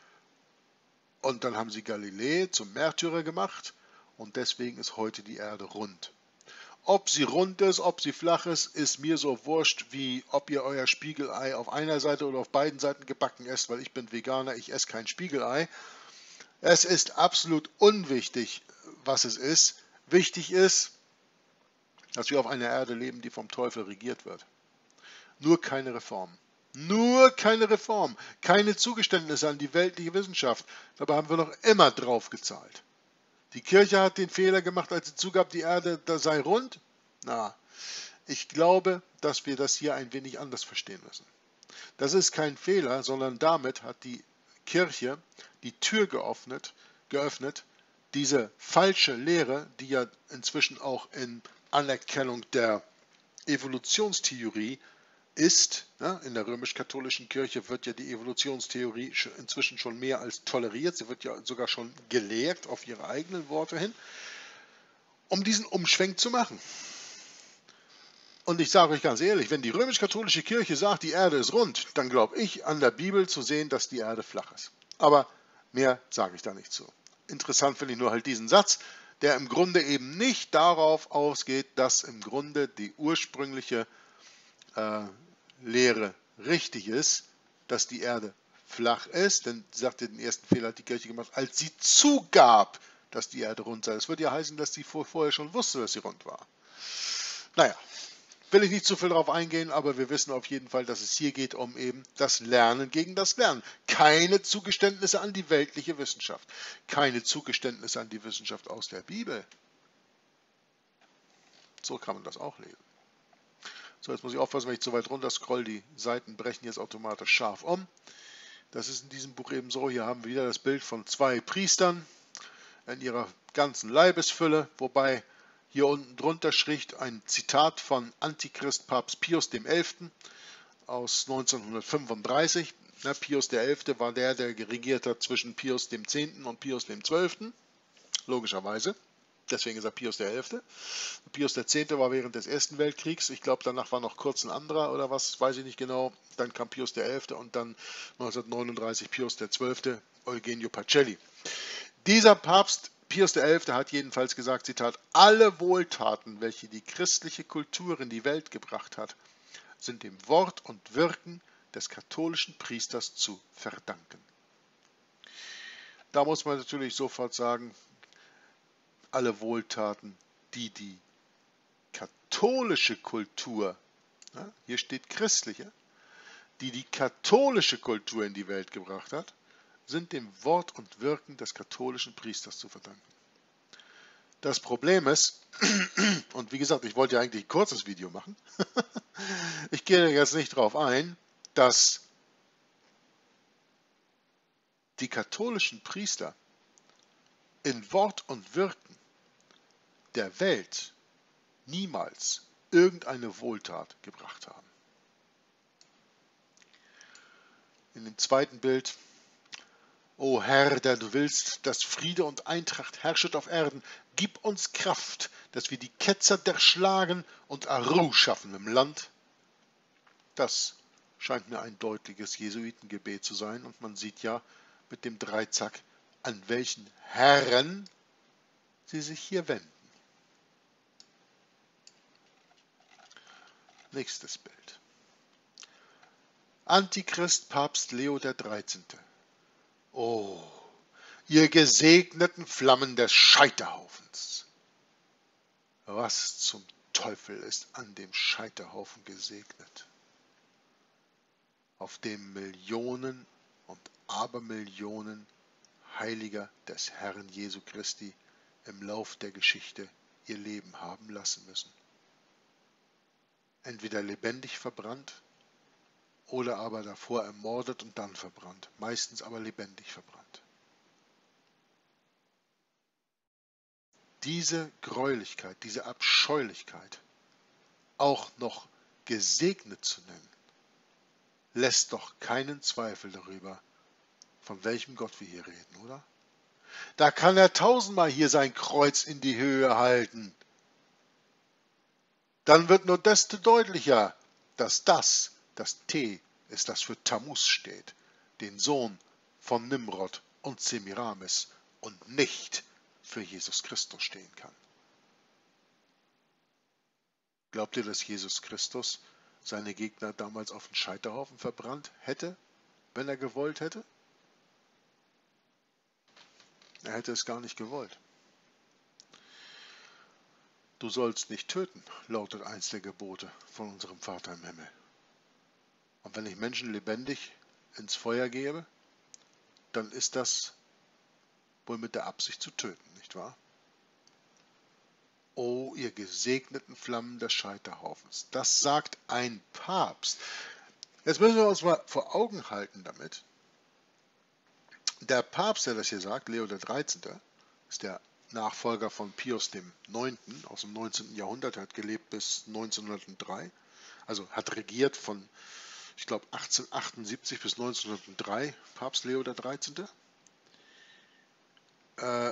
Und dann haben sie Galilei zum Märtyrer gemacht und deswegen ist heute die Erde rund. Ob sie rund ist, ob sie flach ist, ist mir so wurscht, wie ob ihr euer Spiegelei auf einer Seite oder auf beiden Seiten gebacken esst, weil ich bin Veganer, ich esse kein Spiegelei. Es ist absolut unwichtig, was es ist. Wichtig ist, dass wir auf einer Erde leben, die vom Teufel regiert wird. Nur keine Reform. Nur keine Reform. Keine Zugeständnisse an die weltliche Wissenschaft. Dabei haben wir noch immer drauf gezahlt. Die Kirche hat den Fehler gemacht, als sie zugab, die Erde da sei rund. Na, ich glaube, dass wir das hier ein wenig anders verstehen müssen. Das ist kein Fehler, sondern damit hat die Kirche die Tür geöffnet, geöffnet, diese falsche Lehre, die ja inzwischen auch in Anerkennung der Evolutionstheorie ist, ja, in der römisch-katholischen Kirche wird ja die Evolutionstheorie inzwischen schon mehr als toleriert, sie wird ja sogar schon gelehrt auf ihre eigenen Worte hin, um diesen Umschwenk zu machen. Und ich sage euch ganz ehrlich, wenn die römisch-katholische Kirche sagt, die Erde ist rund, dann glaube ich an der Bibel zu sehen, dass die Erde flach ist. Aber mehr sage ich da nicht zu. Interessant finde ich nur halt diesen Satz, der im Grunde eben nicht darauf ausgeht, dass im Grunde die ursprüngliche äh, Lehre richtig ist, dass die Erde flach ist, denn sie sagte, den ersten Fehler hat die Kirche gemacht, als sie zugab, dass die Erde rund sei. Das würde ja heißen, dass sie vorher schon wusste, dass sie rund war. Naja, will ich nicht zu viel darauf eingehen, aber wir wissen auf jeden Fall, dass es hier geht um eben das Lernen gegen das Lernen. Keine Zugeständnisse an die weltliche Wissenschaft. Keine Zugeständnisse an die Wissenschaft aus der Bibel. So kann man das auch lesen. So, jetzt muss ich aufpassen, wenn ich zu weit runter scroll, die Seiten brechen jetzt automatisch scharf um. Das ist in diesem Buch eben so, hier haben wir wieder das Bild von zwei Priestern in ihrer ganzen Leibesfülle, wobei hier unten drunter schritt ein Zitat von Antichrist Papst Pius der Elfte aus neunzehnhundertfünfunddreißig. Ja, Pius der Elfte war der, der regiert hat zwischen Pius dem Zehnten und Pius dem Zwölften, logischerweise. Deswegen ist er Pius der Elfte. Pius der Zehnte war während des Ersten Weltkriegs. Ich glaube, danach war noch kurz ein anderer oder was, weiß ich nicht genau. Dann kam Pius der Elfte und dann neunzehnhundertneununddreißig Pius der Zwölfte, Eugenio Pacelli. Dieser Papst Pius der Elfte hat jedenfalls gesagt, Zitat, alle Wohltaten, welche die christliche Kultur in die Welt gebracht hat, sind dem Wort und Wirken des katholischen Priesters zu verdanken. Da muss man natürlich sofort sagen, alle Wohltaten, die die katholische Kultur, ja, hier steht christliche, die die katholische Kultur in die Welt gebracht hat, sind dem Wort und Wirken des katholischen Priesters zu verdanken. Das Problem ist, und wie gesagt, ich wollte ja eigentlich ein kurzes Video machen, ich gehe jetzt nicht darauf ein, dass die katholischen Priester in Wort und Wirken der Welt niemals irgendeine Wohltat gebracht haben. In dem zweiten Bild, O Herr, der du willst, dass Friede und Eintracht herrschet auf Erden, gib uns Kraft, dass wir die Ketzer derschlagen und Ruhe schaffen im Land. Das scheint mir ein deutliches Jesuitengebet zu sein und man sieht ja mit dem Dreizack, an welchen Herren sie sich hier wenden. Nächstes Bild. Antichrist Papst Leo der Dreizehnte. Oh, ihr gesegneten Flammen des Scheiterhaufens. Was zum Teufel ist an dem Scheiterhaufen gesegnet, auf dem Millionen und Abermillionen Heiliger des Herrn Jesu Christi im Lauf der Geschichte ihr Leben haben lassen müssen? Entweder lebendig verbrannt oder aber davor ermordet und dann verbrannt, meistens aber lebendig verbrannt. Diese Gräulichkeit, diese Abscheulichkeit auch noch gesegnet zu nennen, lässt doch keinen Zweifel darüber, von welchem Gott wir hier reden, oder? Da kann er tausendmal hier sein Kreuz in die Höhe halten. Dann wird nur desto deutlicher, dass das, das T ist, das für Tammuz steht, den Sohn von Nimrod und Semiramis und nicht für Jesus Christus stehen kann. Glaubt ihr, dass Jesus Christus seine Gegner damals auf den Scheiterhaufen verbrannt hätte, wenn er gewollt hätte? Er hätte es gar nicht gewollt. Du sollst nicht töten, lautet eins der Gebote von unserem Vater im Himmel. Und wenn ich Menschen lebendig ins Feuer gebe, dann ist das wohl mit der Absicht zu töten, nicht wahr? O ihr gesegneten Flammen des Scheiterhaufens. Das sagt ein Papst. Jetzt müssen wir uns mal vor Augen halten damit. Der Papst, der das hier sagt, Leo der Dreizehnte, ist der Nachfolger von Pius dem Neunten aus dem neunzehnten Jahrhundert, hat gelebt bis neunzehnhundertdrei, also hat regiert von, ich glaube, achtzehnhundertachtundsiebzig bis neunzehnhundertdrei, Papst Leo der Dreizehnte. Äh,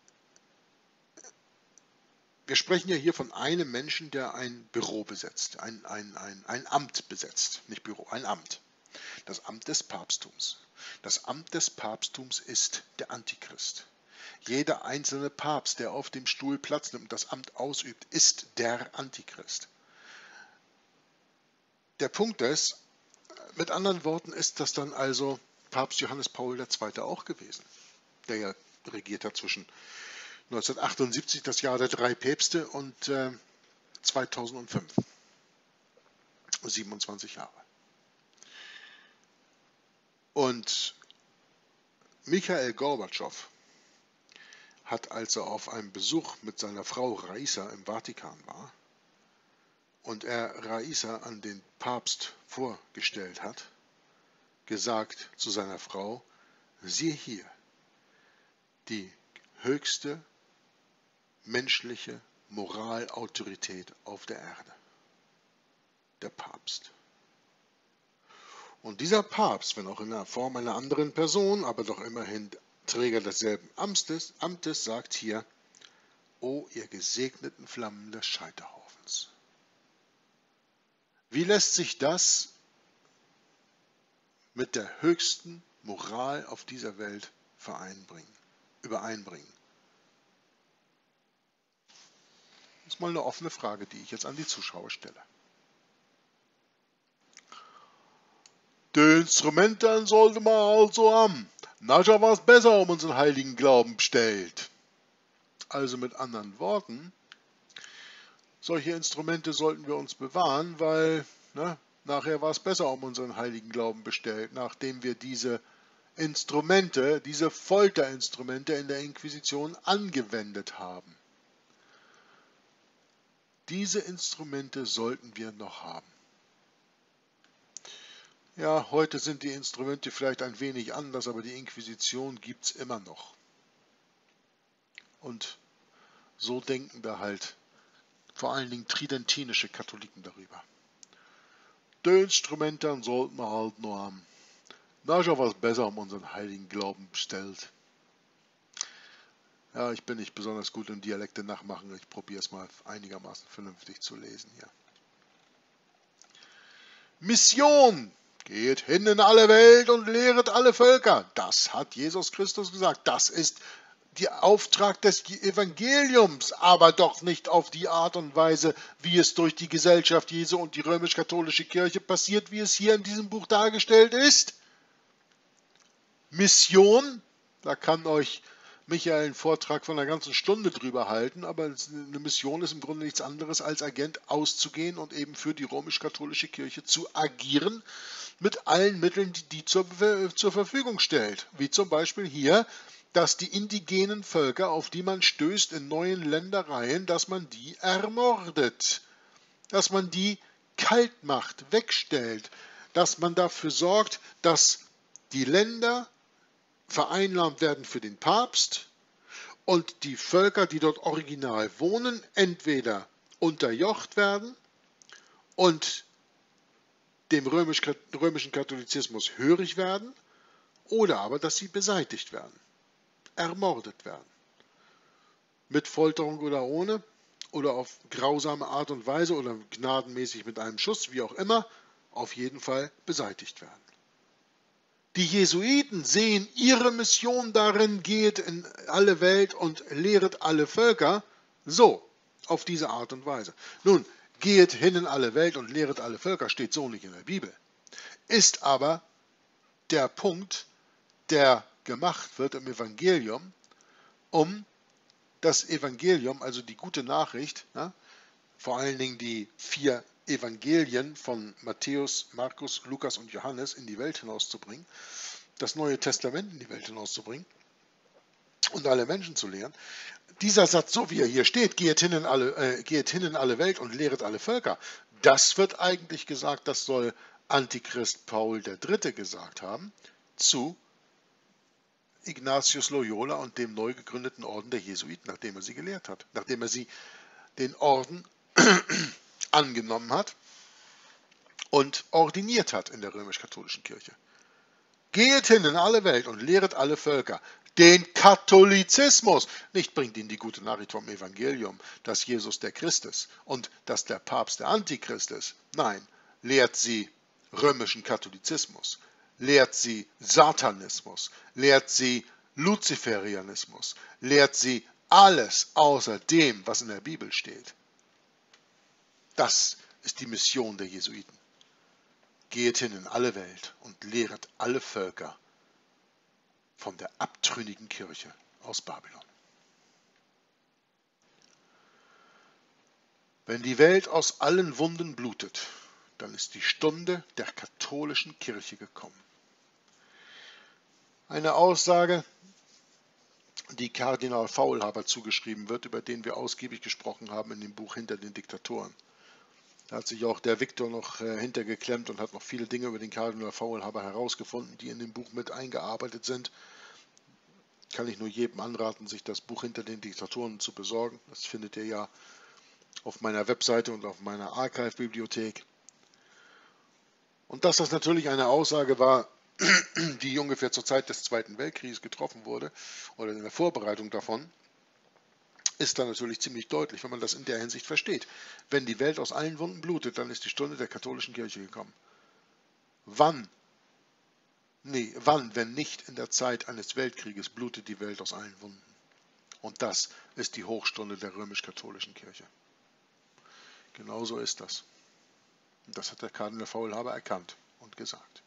wir sprechen ja hier von einem Menschen, der ein Büro besetzt, ein, ein, ein, ein Amt besetzt, nicht Büro, ein Amt. Das Amt des Papsttums. Das Amt des Papsttums ist der Antichrist. Jeder einzelne Papst, der auf dem Stuhl Platz nimmt und das Amt ausübt, ist der Antichrist. Der Punkt ist, mit anderen Worten ist das dann also Papst Johannes Paul der Zweite auch gewesen, der ja regiert hat zwischen neunzehnhundertachtundsiebzig, das Jahr der drei Päpste, und äh, zweitausendfünf, siebenundzwanzig Jahre. Und Michail Gorbatschow hat, als er auf einem Besuch mit seiner Frau Raisa im Vatikan war und er Raisa an den Papst vorgestellt hat, gesagt zu seiner Frau, siehe hier, die höchste menschliche Moralautorität auf der Erde, der Papst. Und dieser Papst, wenn auch in der Form einer anderen Person, aber doch immerhin Träger desselben Amtes, Amtes, sagt hier, O ihr gesegneten Flammen des Scheiterhaufens. Wie lässt sich das mit der höchsten Moral auf dieser Welt vereinbringen, übereinbringen? Das ist mal eine offene Frage, die ich jetzt an die Zuschauer stelle. Die Instrumente sollte man also haben. Nachher war es besser um unseren heiligen Glauben bestellt. Also mit anderen Worten, solche Instrumente sollten wir uns bewahren, weil ne, nachher war es besser um unseren heiligen Glauben bestellt, nachdem wir diese Instrumente, diese Folterinstrumente in der Inquisition angewendet haben. Diese Instrumente sollten wir noch haben. Ja, heute sind die Instrumente vielleicht ein wenig anders, aber die Inquisition gibt es immer noch. Und so denken da halt vor allen Dingen tridentinische Katholiken darüber. Die Instrumente sollten wir halt nur haben. Da ist ja was besser um unseren heiligen Glauben bestellt. Ja, ich bin nicht besonders gut im Dialekte nachmachen. Ich probiere es mal einigermaßen vernünftig zu lesen hier. Mission! Geht hin in alle Welt und lehret alle Völker. Das hat Jesus Christus gesagt. Das ist der Auftrag des Evangeliums, aber doch nicht auf die Art und Weise, wie es durch die Gesellschaft Jesu und die römisch-katholische Kirche passiert, wie es hier in diesem Buch dargestellt ist. Mission, da kann euch Michael einen Vortrag von einer ganzen Stunde drüber halten, aber eine Mission ist im Grunde nichts anderes, als Agent auszugehen und eben für die römisch-katholische Kirche zu agieren, mit allen Mitteln, die die zur, zur Verfügung stellt. Wie zum Beispiel hier, dass die indigenen Völker, auf die man stößt in neuen Ländereien, dass man die ermordet, dass man die kalt macht, wegstellt, dass man dafür sorgt, dass die Länder vereinnahmt werden für den Papst und die Völker, die dort original wohnen, entweder unterjocht werden und dem römischen Katholizismus hörig werden oder aber, dass sie beseitigt werden, ermordet werden. Mit Folterung oder ohne oder auf grausame Art und Weise oder gnadenmäßig mit einem Schuss, wie auch immer, auf jeden Fall beseitigt werden. Die Jesuiten sehen ihre Mission darin, geht in alle Welt und lehret alle Völker, so, auf diese Art und Weise. Nun, geht hin in alle Welt und lehret alle Völker, steht so nicht in der Bibel. Ist aber der Punkt, der gemacht wird im Evangelium, um das Evangelium, also die gute Nachricht, ja, vor allen Dingen die vier Evangelien von Matthäus, Markus, Lukas und Johannes in die Welt hinauszubringen, das Neue Testament in die Welt hinauszubringen und alle Menschen zu lehren. Dieser Satz, so wie er hier steht, geht hin in alle, äh, geht hin in alle Welt und lehret alle Völker, das wird eigentlich gesagt, das soll Antichrist Paul der Dritte gesagt haben, zu Ignatius Loyola und dem neu gegründeten Orden der Jesuiten, nachdem er sie gelehrt hat, nachdem er sie den Orden angenommen hat und ordiniert hat in der römisch-katholischen Kirche. Geht hin in alle Welt und lehret alle Völker den Katholizismus. Nicht bringt ihnen die gute Nachricht vom Evangelium, dass Jesus der Christ ist und dass der Papst der Antichrist ist. Nein, lehrt sie römischen Katholizismus, lehrt sie Satanismus, lehrt sie Luziferianismus, lehrt sie alles außer dem, was in der Bibel steht. Das ist die Mission der Jesuiten. Geht hin in alle Welt und lehret alle Völker von der abtrünnigen Kirche aus Babylon. Wenn die Welt aus allen Wunden blutet, dann ist die Stunde der katholischen Kirche gekommen. Eine Aussage, die Kardinal Faulhaber zugeschrieben wird, über den wir ausgiebig gesprochen haben in dem Buch Hinter den Diktatoren. Da hat sich auch der Viktor noch äh, hintergeklemmt und hat noch viele Dinge über den Kardinal Faulhaber herausgefunden, die in dem Buch mit eingearbeitet sind. Kann ich nur jedem anraten, sich das Buch Hinter den Diktatoren zu besorgen. Das findet ihr ja auf meiner Webseite und auf meiner Archive-Bibliothek. Und dass das natürlich eine Aussage war, die ungefähr zur Zeit des Zweiten Weltkrieges getroffen wurde, oder in der Vorbereitung davon, ist dann natürlich ziemlich deutlich, wenn man das in der Hinsicht versteht. Wenn die Welt aus allen Wunden blutet, dann ist die Stunde der katholischen Kirche gekommen. Wann? Nee, wann, wenn nicht in der Zeit eines Weltkrieges, blutet die Welt aus allen Wunden. Und das ist die Hochstunde der römisch-katholischen Kirche. Genau so ist das. Und das hat der Kardinal Faulhaber erkannt und gesagt.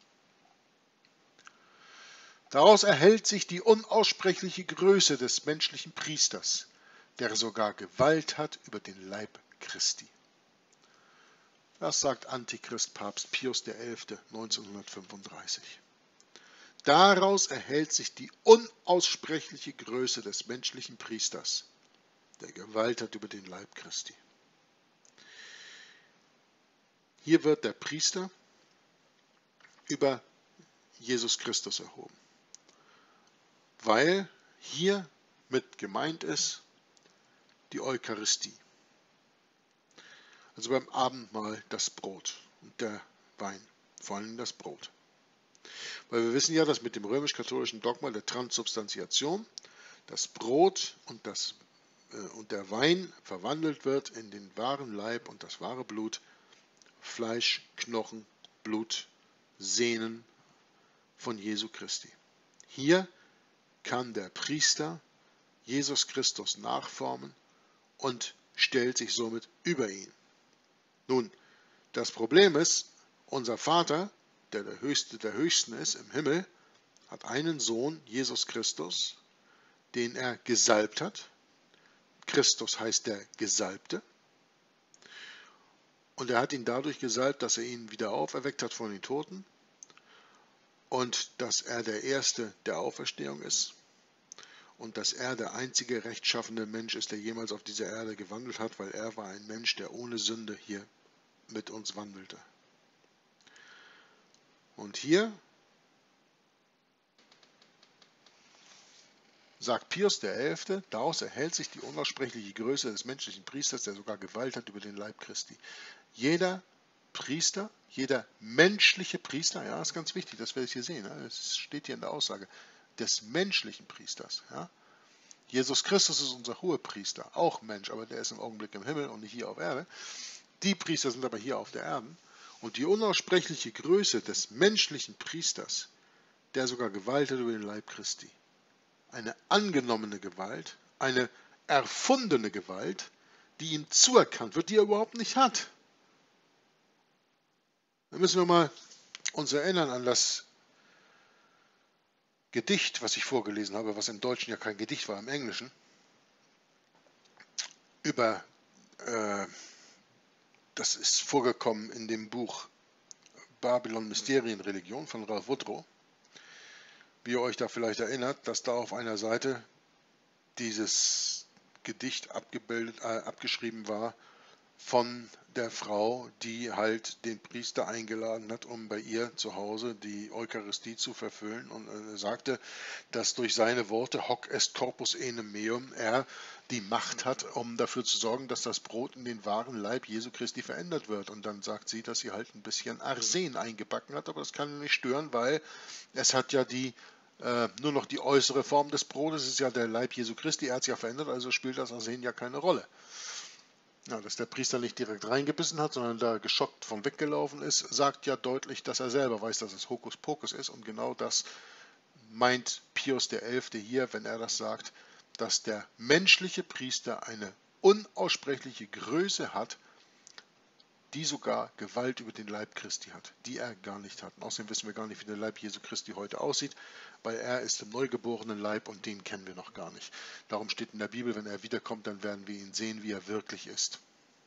Daraus erhält sich die unaussprechliche Größe des menschlichen Priesters, der sogar Gewalt hat über den Leib Christi. Das sagt Antichrist Papst Pius der Elfte neunzehnhundertfünfunddreißig. Daraus erhält sich die unaussprechliche Größe des menschlichen Priesters, der Gewalt hat über den Leib Christi. Hier wird der Priester über Jesus Christus erhoben, weil hier mit gemeint ist die Eucharistie. Also beim Abendmahl das Brot und der Wein, vor allem das Brot. Weil wir wissen ja, dass mit dem römisch-katholischen Dogma der Transsubstantiation das Brot und, das, äh, und der Wein verwandelt wird in den wahren Leib und das wahre Blut, Fleisch, Knochen, Blut, Sehnen von Jesu Christi. Hier kann der Priester Jesus Christus nachformen und stellt sich somit über ihn. Nun, das Problem ist, unser Vater, der der Höchste der Höchsten ist im Himmel, hat einen Sohn, Jesus Christus, den er gesalbt hat. Christus heißt der Gesalbte. Und er hat ihn dadurch gesalbt, dass er ihn wieder auferweckt hat von den Toten und dass er der Erste der Auferstehung ist und dass er der einzige rechtschaffene Mensch ist, der jemals auf dieser Erde gewandelt hat, weil er war ein Mensch, der ohne Sünde hier mit uns wandelte. Und hier sagt Pius der Elfte, daraus erhält sich die unaussprechliche Größe des menschlichen Priesters, der sogar Gewalt hat über den Leib Christi. Jeder Priester, jeder menschliche Priester, ja, ist ganz wichtig, das werde ich hier sehen, es steht hier in der Aussage, des menschlichen Priesters. Ja. Jesus Christus ist unser Hohepriester, auch Mensch, aber der ist im Augenblick im Himmel und nicht hier auf Erde. Die Priester sind aber hier auf der Erde. Und die unaussprechliche Größe des menschlichen Priesters, der sogar Gewalt hat über den Leib Christi. Eine angenommene Gewalt, eine erfundene Gewalt, die ihm zuerkannt wird, die er überhaupt nicht hat. Da müssen wir mal uns erinnern an das Gedicht, was ich vorgelesen habe, was im Deutschen ja kein Gedicht war, im Englischen, über, äh, das ist vorgekommen in dem Buch Babylon Mysterienreligion von Ralph Woodrow. Wie ihr euch da vielleicht erinnert, dass da auf einer Seite dieses Gedicht abgebildet, äh, abgeschrieben war von der Frau, die halt den Priester eingeladen hat, um bei ihr zu Hause die Eucharistie zu verfüllen, und er sagte, dass durch seine Worte hoc est corpus enim meum er die Macht hat, um dafür zu sorgen, dass das Brot in den wahren Leib Jesu Christi verändert wird. Und dann sagt sie, dass sie halt ein bisschen Arsen eingebacken hat, aber das kann ihn nicht stören, weil es hat ja die äh, nur noch die äußere Form des Brotes, es ist ja der Leib Jesu Christi, er hat sich ja verändert, also spielt das Arsen ja keine Rolle. Ja, dass der Priester nicht direkt reingebissen hat, sondern da geschockt von weggelaufen ist, sagt ja deutlich, dass er selber weiß, dass es Hokuspokus ist. Und genau das meint Pius der Elfte hier, wenn er das sagt, dass der menschliche Priester eine unaussprechliche Größe hat, die sogar Gewalt über den Leib Christi hat, die er gar nicht hat. Und außerdem wissen wir gar nicht, wie der Leib Jesu Christi heute aussieht, weil er ist im neugeborenen Leib und den kennen wir noch gar nicht. Darum steht in der Bibel, wenn er wiederkommt, dann werden wir ihn sehen, wie er wirklich ist.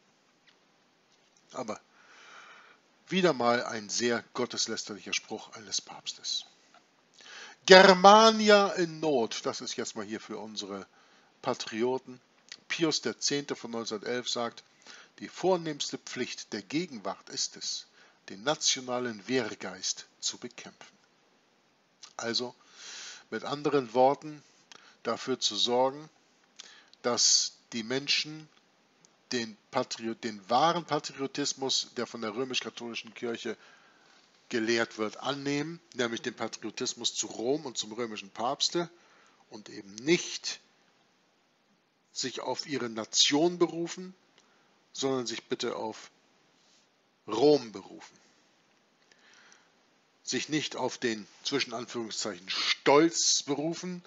Aber wieder mal ein sehr gotteslästerlicher Spruch eines Papstes. Germania in Not, das ist jetzt mal hier für unsere Patrioten. Pius der Zehnte von neunzehnhundertelf sagt, die vornehmste Pflicht der Gegenwart ist es, den nationalen Wehrgeist zu bekämpfen. Also mit anderen Worten dafür zu sorgen, dass die Menschen den, Patriot, den wahren Patriotismus, der von der römisch-katholischen Kirche gelehrt wird, annehmen, nämlich den Patriotismus zu Rom und zum römischen Papste und eben nicht sich auf ihre Nation berufen, sondern sich bitte auf Rom berufen. Sich nicht auf den, zwischen Anführungszeichen, Stolz berufen,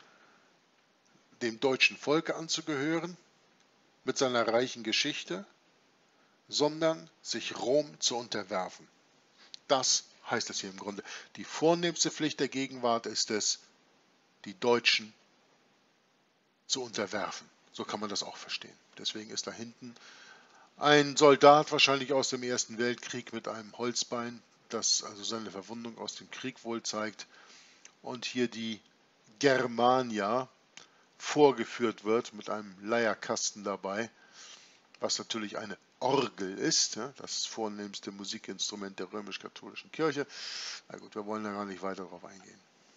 dem deutschen Volke anzugehören, mit seiner reichen Geschichte, sondern sich Rom zu unterwerfen. Das heißt es hier im Grunde. Die vornehmste Pflicht der Gegenwart ist es, die Deutschen zu unterwerfen. So kann man das auch verstehen. Deswegen ist da hinten ein Soldat, wahrscheinlich aus dem Ersten Weltkrieg, mit einem Holzbein, das also seine Verwundung aus dem Krieg wohl zeigt. Und hier die Germania vorgeführt wird mit einem Leierkasten dabei, was natürlich eine Orgel ist, ja, das vornehmste Musikinstrument der römisch-katholischen Kirche. Na gut, wir wollen da gar nicht weiter darauf eingehen.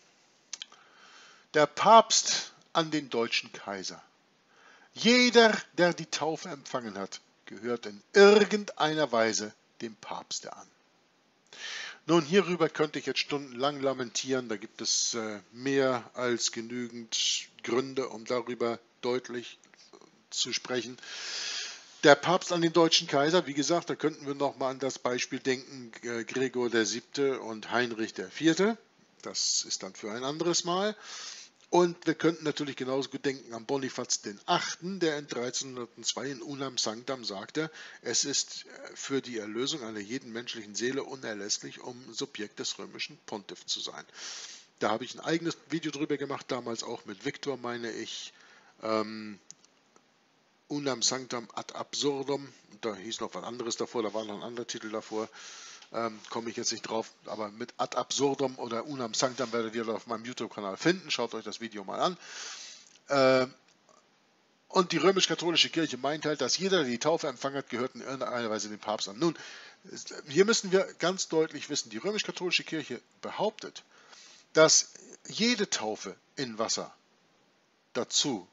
Der Papst an den deutschen Kaiser. Jeder, der die Taufe empfangen hat, gehört in irgendeiner Weise dem Papste an. Nun, hierüber könnte ich jetzt stundenlang lamentieren, da gibt es äh, mehr als genügend Gründe, um darüber deutlich zu sprechen. Der Papst an den deutschen Kaiser, wie gesagt, da könnten wir nochmal an das Beispiel denken, äh, Gregor der Siebte und Heinrich der Vierte. Das ist dann für ein anderes Mal. Und wir könnten natürlich genauso gut denken an Bonifaz den Achten, der in dreizehnhundertzwei in Unam Sanctam sagte, es ist für die Erlösung einer jeden menschlichen Seele unerlässlich, um Subjekt des römischen Pontiff zu sein. Da habe ich ein eigenes Video drüber gemacht, damals auch mit Viktor, meine ich, ähm, Unam Sanctam ad absurdum, da hieß noch was anderes davor, da war noch ein anderer Titel davor. Ähm, komme ich jetzt nicht drauf, aber mit Ad Absurdum oder Unam Sanctam werdet ihr auf meinem YouTube-Kanal finden. Schaut euch das Video mal an. Äh, und die römisch-katholische Kirche meint halt, dass jeder, der die Taufe empfangen hat, gehört in irgendeiner Weise dem Papst an. Nun, hier müssen wir ganz deutlich wissen, die römisch-katholische Kirche behauptet, dass jede Taufe in Wasser dazu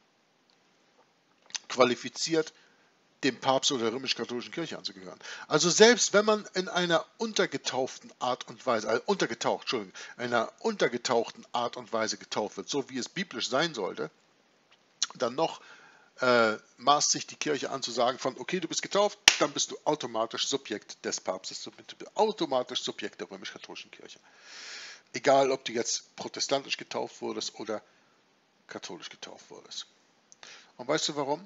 qualifiziert, dem Papst oder der römisch-katholischen Kirche anzugehören. Also selbst wenn man in einer untergetauchten Art und Weise, also untergetaucht, Entschuldigung, einer untergetauchten Art und Weise getauft wird, so wie es biblisch sein sollte, dann noch äh, maßt sich die Kirche an zu sagen von, okay, du bist getauft, dann bist du automatisch Subjekt des Papstes, du bist automatisch Subjekt der römisch-katholischen Kirche. Egal, ob du jetzt protestantisch getauft wurdest oder katholisch getauft wurdest. Und weißt du warum?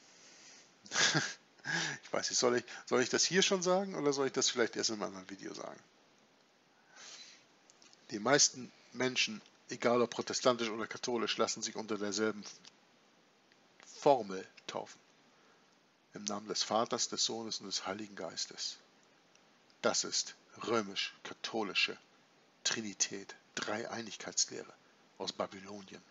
Ich weiß nicht, soll ich, soll ich das hier schon sagen oder soll ich das vielleicht erst in einem anderen Video sagen? Die meisten Menschen, egal ob protestantisch oder katholisch, lassen sich unter derselben Formel taufen. Im Namen des Vaters, des Sohnes und des Heiligen Geistes. Das ist römisch-katholische Trinität, Dreieinigkeitslehre aus Babylonien.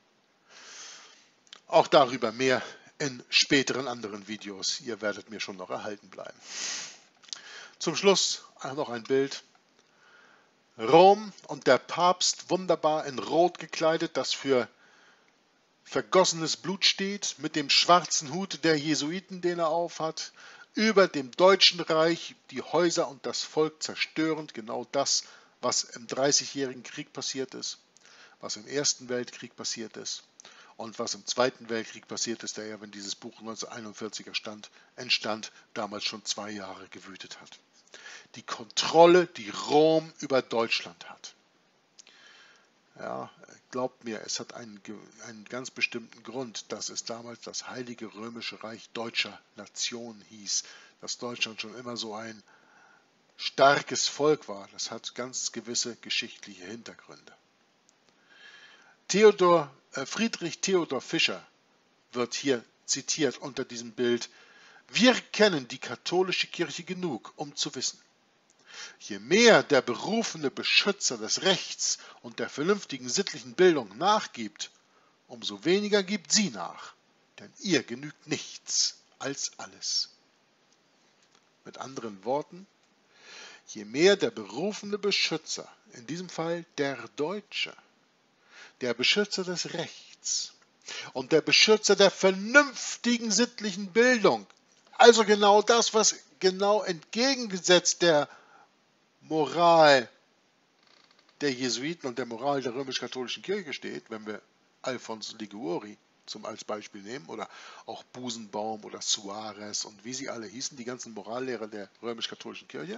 Auch darüber mehr in späteren anderen Videos. Ihr werdet mir schon noch erhalten bleiben. Zum Schluss noch ein Bild. Rom und der Papst wunderbar in Rot gekleidet, das für vergossenes Blut steht, mit dem schwarzen Hut der Jesuiten, den er aufhat, über dem Deutschen Reich die Häuser und das Volk zerstörend, genau das, was im Dreißigjährigen Krieg passiert ist, was im Ersten Weltkrieg passiert ist. Und was im Zweiten Weltkrieg passiert ist, der ja, wenn dieses Buch neunzehnhunderteinundvierzig entstand, entstand, damals schon zwei Jahre gewütet hat. Die Kontrolle, die Rom über Deutschland hat. Ja, glaubt mir, es hat einen, einen ganz bestimmten Grund, dass es damals das Heilige Römische Reich deutscher Nation hieß, dass Deutschland schon immer so ein starkes Volk war. Das hat ganz gewisse geschichtliche Hintergründe. Theodor, äh, Friedrich Theodor Fischer wird hier zitiert unter diesem Bild. Wir kennen die katholische Kirche genug, um zu wissen, je mehr der berufene Beschützer des Rechts und der vernünftigen sittlichen Bildung nachgibt, umso weniger gibt sie nach, denn ihr genügt nichts als alles. Mit anderen Worten, je mehr der berufene Beschützer, in diesem Fall der Deutsche, der Beschützer des Rechts und der Beschützer der vernünftigen sittlichen Bildung, also genau das, was genau entgegengesetzt der Moral der Jesuiten und der Moral der römisch-katholischen Kirche steht, wenn wir Alfonso Liguori zum als Beispiel nehmen oder auch Busenbaum oder Suarez und wie sie alle hießen, die ganzen Morallehrer der römisch-katholischen Kirche.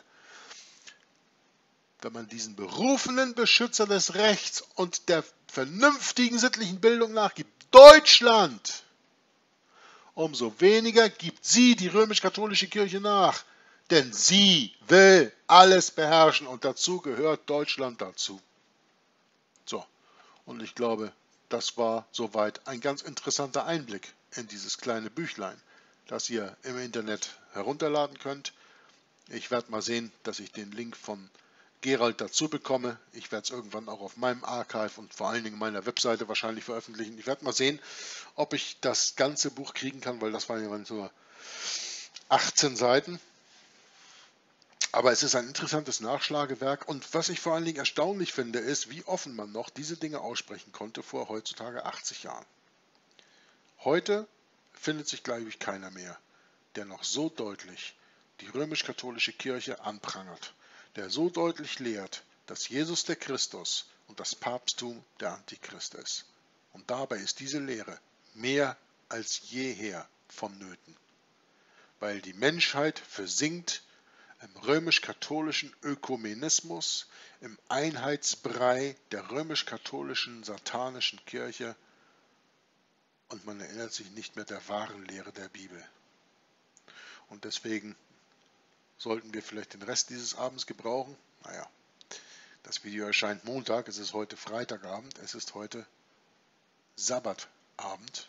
Wenn man diesen berufenen Beschützer des Rechts und der vernünftigen sittlichen Bildung nachgibt, Deutschland, umso weniger gibt sie, die römisch-katholische Kirche, nach. Denn sie will alles beherrschen und dazu gehört Deutschland dazu. So, und ich glaube, das war soweit ein ganz interessanter Einblick in dieses kleine Büchlein, das ihr im Internet herunterladen könnt. Ich werde mal sehen, dass ich den Link von Gerald dazu bekomme. Ich werde es irgendwann auch auf meinem Archive und vor allen Dingen meiner Webseite wahrscheinlich veröffentlichen. Ich werde mal sehen, ob ich das ganze Buch kriegen kann, weil das waren ja nur achtzehn Seiten. Aber es ist ein interessantes Nachschlagewerk und was ich vor allen Dingen erstaunlich finde, ist, wie offen man noch diese Dinge aussprechen konnte vor heutzutage achtzig Jahren. Heute findet sich, glaube ich, keiner mehr, der noch so deutlich die römisch-katholische Kirche anprangert, der so deutlich lehrt, dass Jesus der Christus und das Papsttum der Antichrist ist. Und dabei ist diese Lehre mehr als jeher vonnöten, weil die Menschheit versinkt im römisch-katholischen Ökumenismus, im Einheitsbrei der römisch-katholischen satanischen Kirche und man erinnert sich nicht mehr der wahren Lehre der Bibel. Und deswegen sollten wir vielleicht den Rest dieses Abends gebrauchen. Naja, das Video erscheint Montag, es ist heute Freitagabend, es ist heute Sabbatabend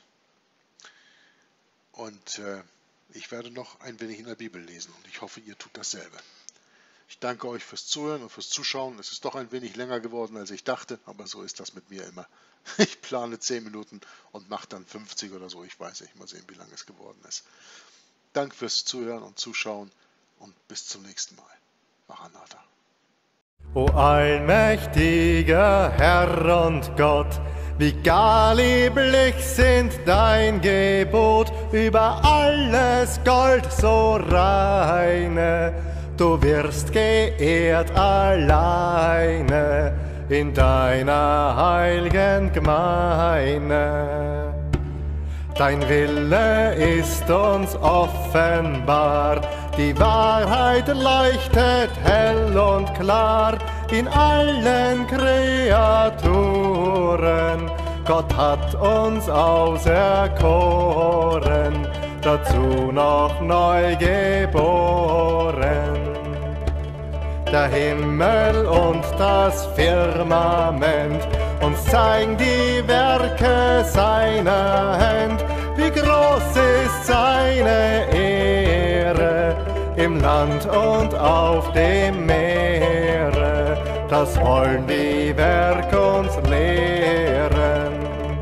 und äh, ich werde noch ein wenig in der Bibel lesen und ich hoffe, ihr tut dasselbe. Ich danke euch fürs Zuhören und fürs Zuschauen. Es ist doch ein wenig länger geworden, als ich dachte, aber so ist das mit mir immer. Ich plane zehn Minuten und mache dann fünfzig oder so. Ich weiß nicht, mal sehen, wie lange es geworden ist. Danke fürs Zuhören und Zuschauen und bis zum nächsten Mal. Maranatha. O allmächtiger Herr und Gott, wie gar lieblich sind dein Gebot, über alles Gold so reine. Du wirst geehrt alleine in deiner heiligen Gemeinde. Dein Wille ist uns offenbar, die Wahrheit leuchtet hell und klar in allen Kreaturen. Gott hat uns auserkoren, dazu noch neu geboren. Der Himmel und das Firmament uns zeigen die Werke seiner Hand. Wie groß ist seine Ehre im Land und auf dem Meere, das wollen die Werke uns lehren.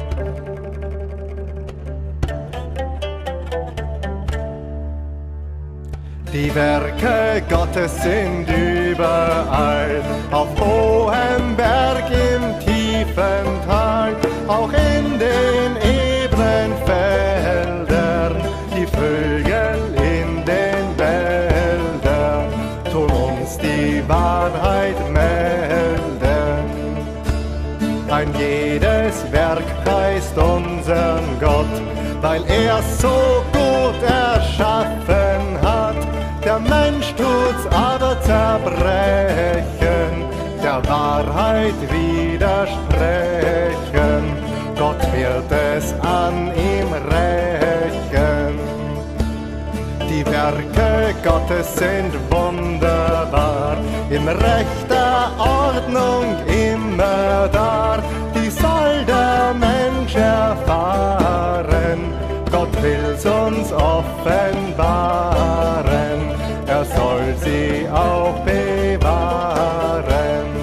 Die Werke Gottes sind überall, auf hohem Berg, im tiefen Tal, auch in den ebenen Feldern, die Vögel in den Wäldern, tun uns die Wahrheit melden. Ein jedes Werk preist unseren Gott, weil er so gut erschaffen hat. Der Mensch tut's aber zerbrechen, der Wahrheit widersprechen. Gott wird es an ihm rächen. Die Werke Gottes sind wunderbar, in rechter Ordnung immer da. Die soll der Mensch erfahren, Gott will's uns offenbaren, er soll sie auch bewahren.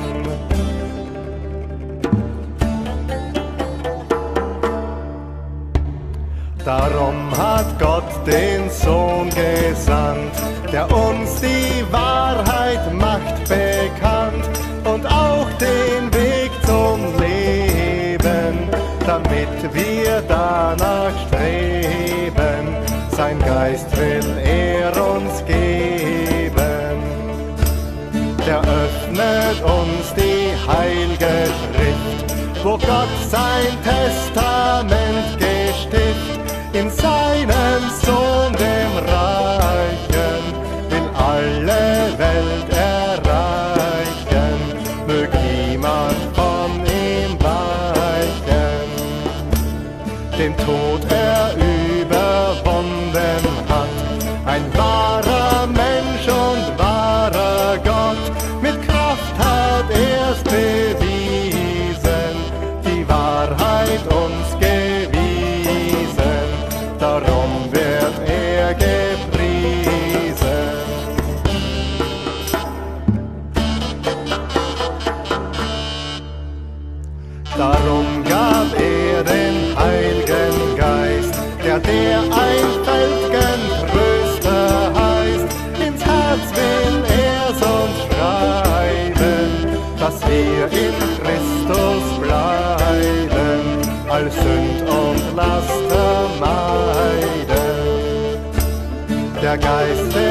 Darum hat Gott den Sohn gesandt, der uns die Wahrheit macht bekannt und auch den Weg zum Leben, damit wir danach streben. Sein Geist will er uns geben. Der öffnet uns die heilige Schrift, wo Gott sein Testament gestiftet. In seinem Sohn, dem Reichen, will alle Welt erreichen, mög niemand von ihm weichen. Den Tod er überwunden, uns gewiesen, darum wird er gepriesen. Darum gab er den Heiligen Geist, der der einfältigen Tröster heißt. Ins Herz will er's uns schreiben, dass wir in Christus bleiben, all Sünd und Laster meiden. Der Geist, der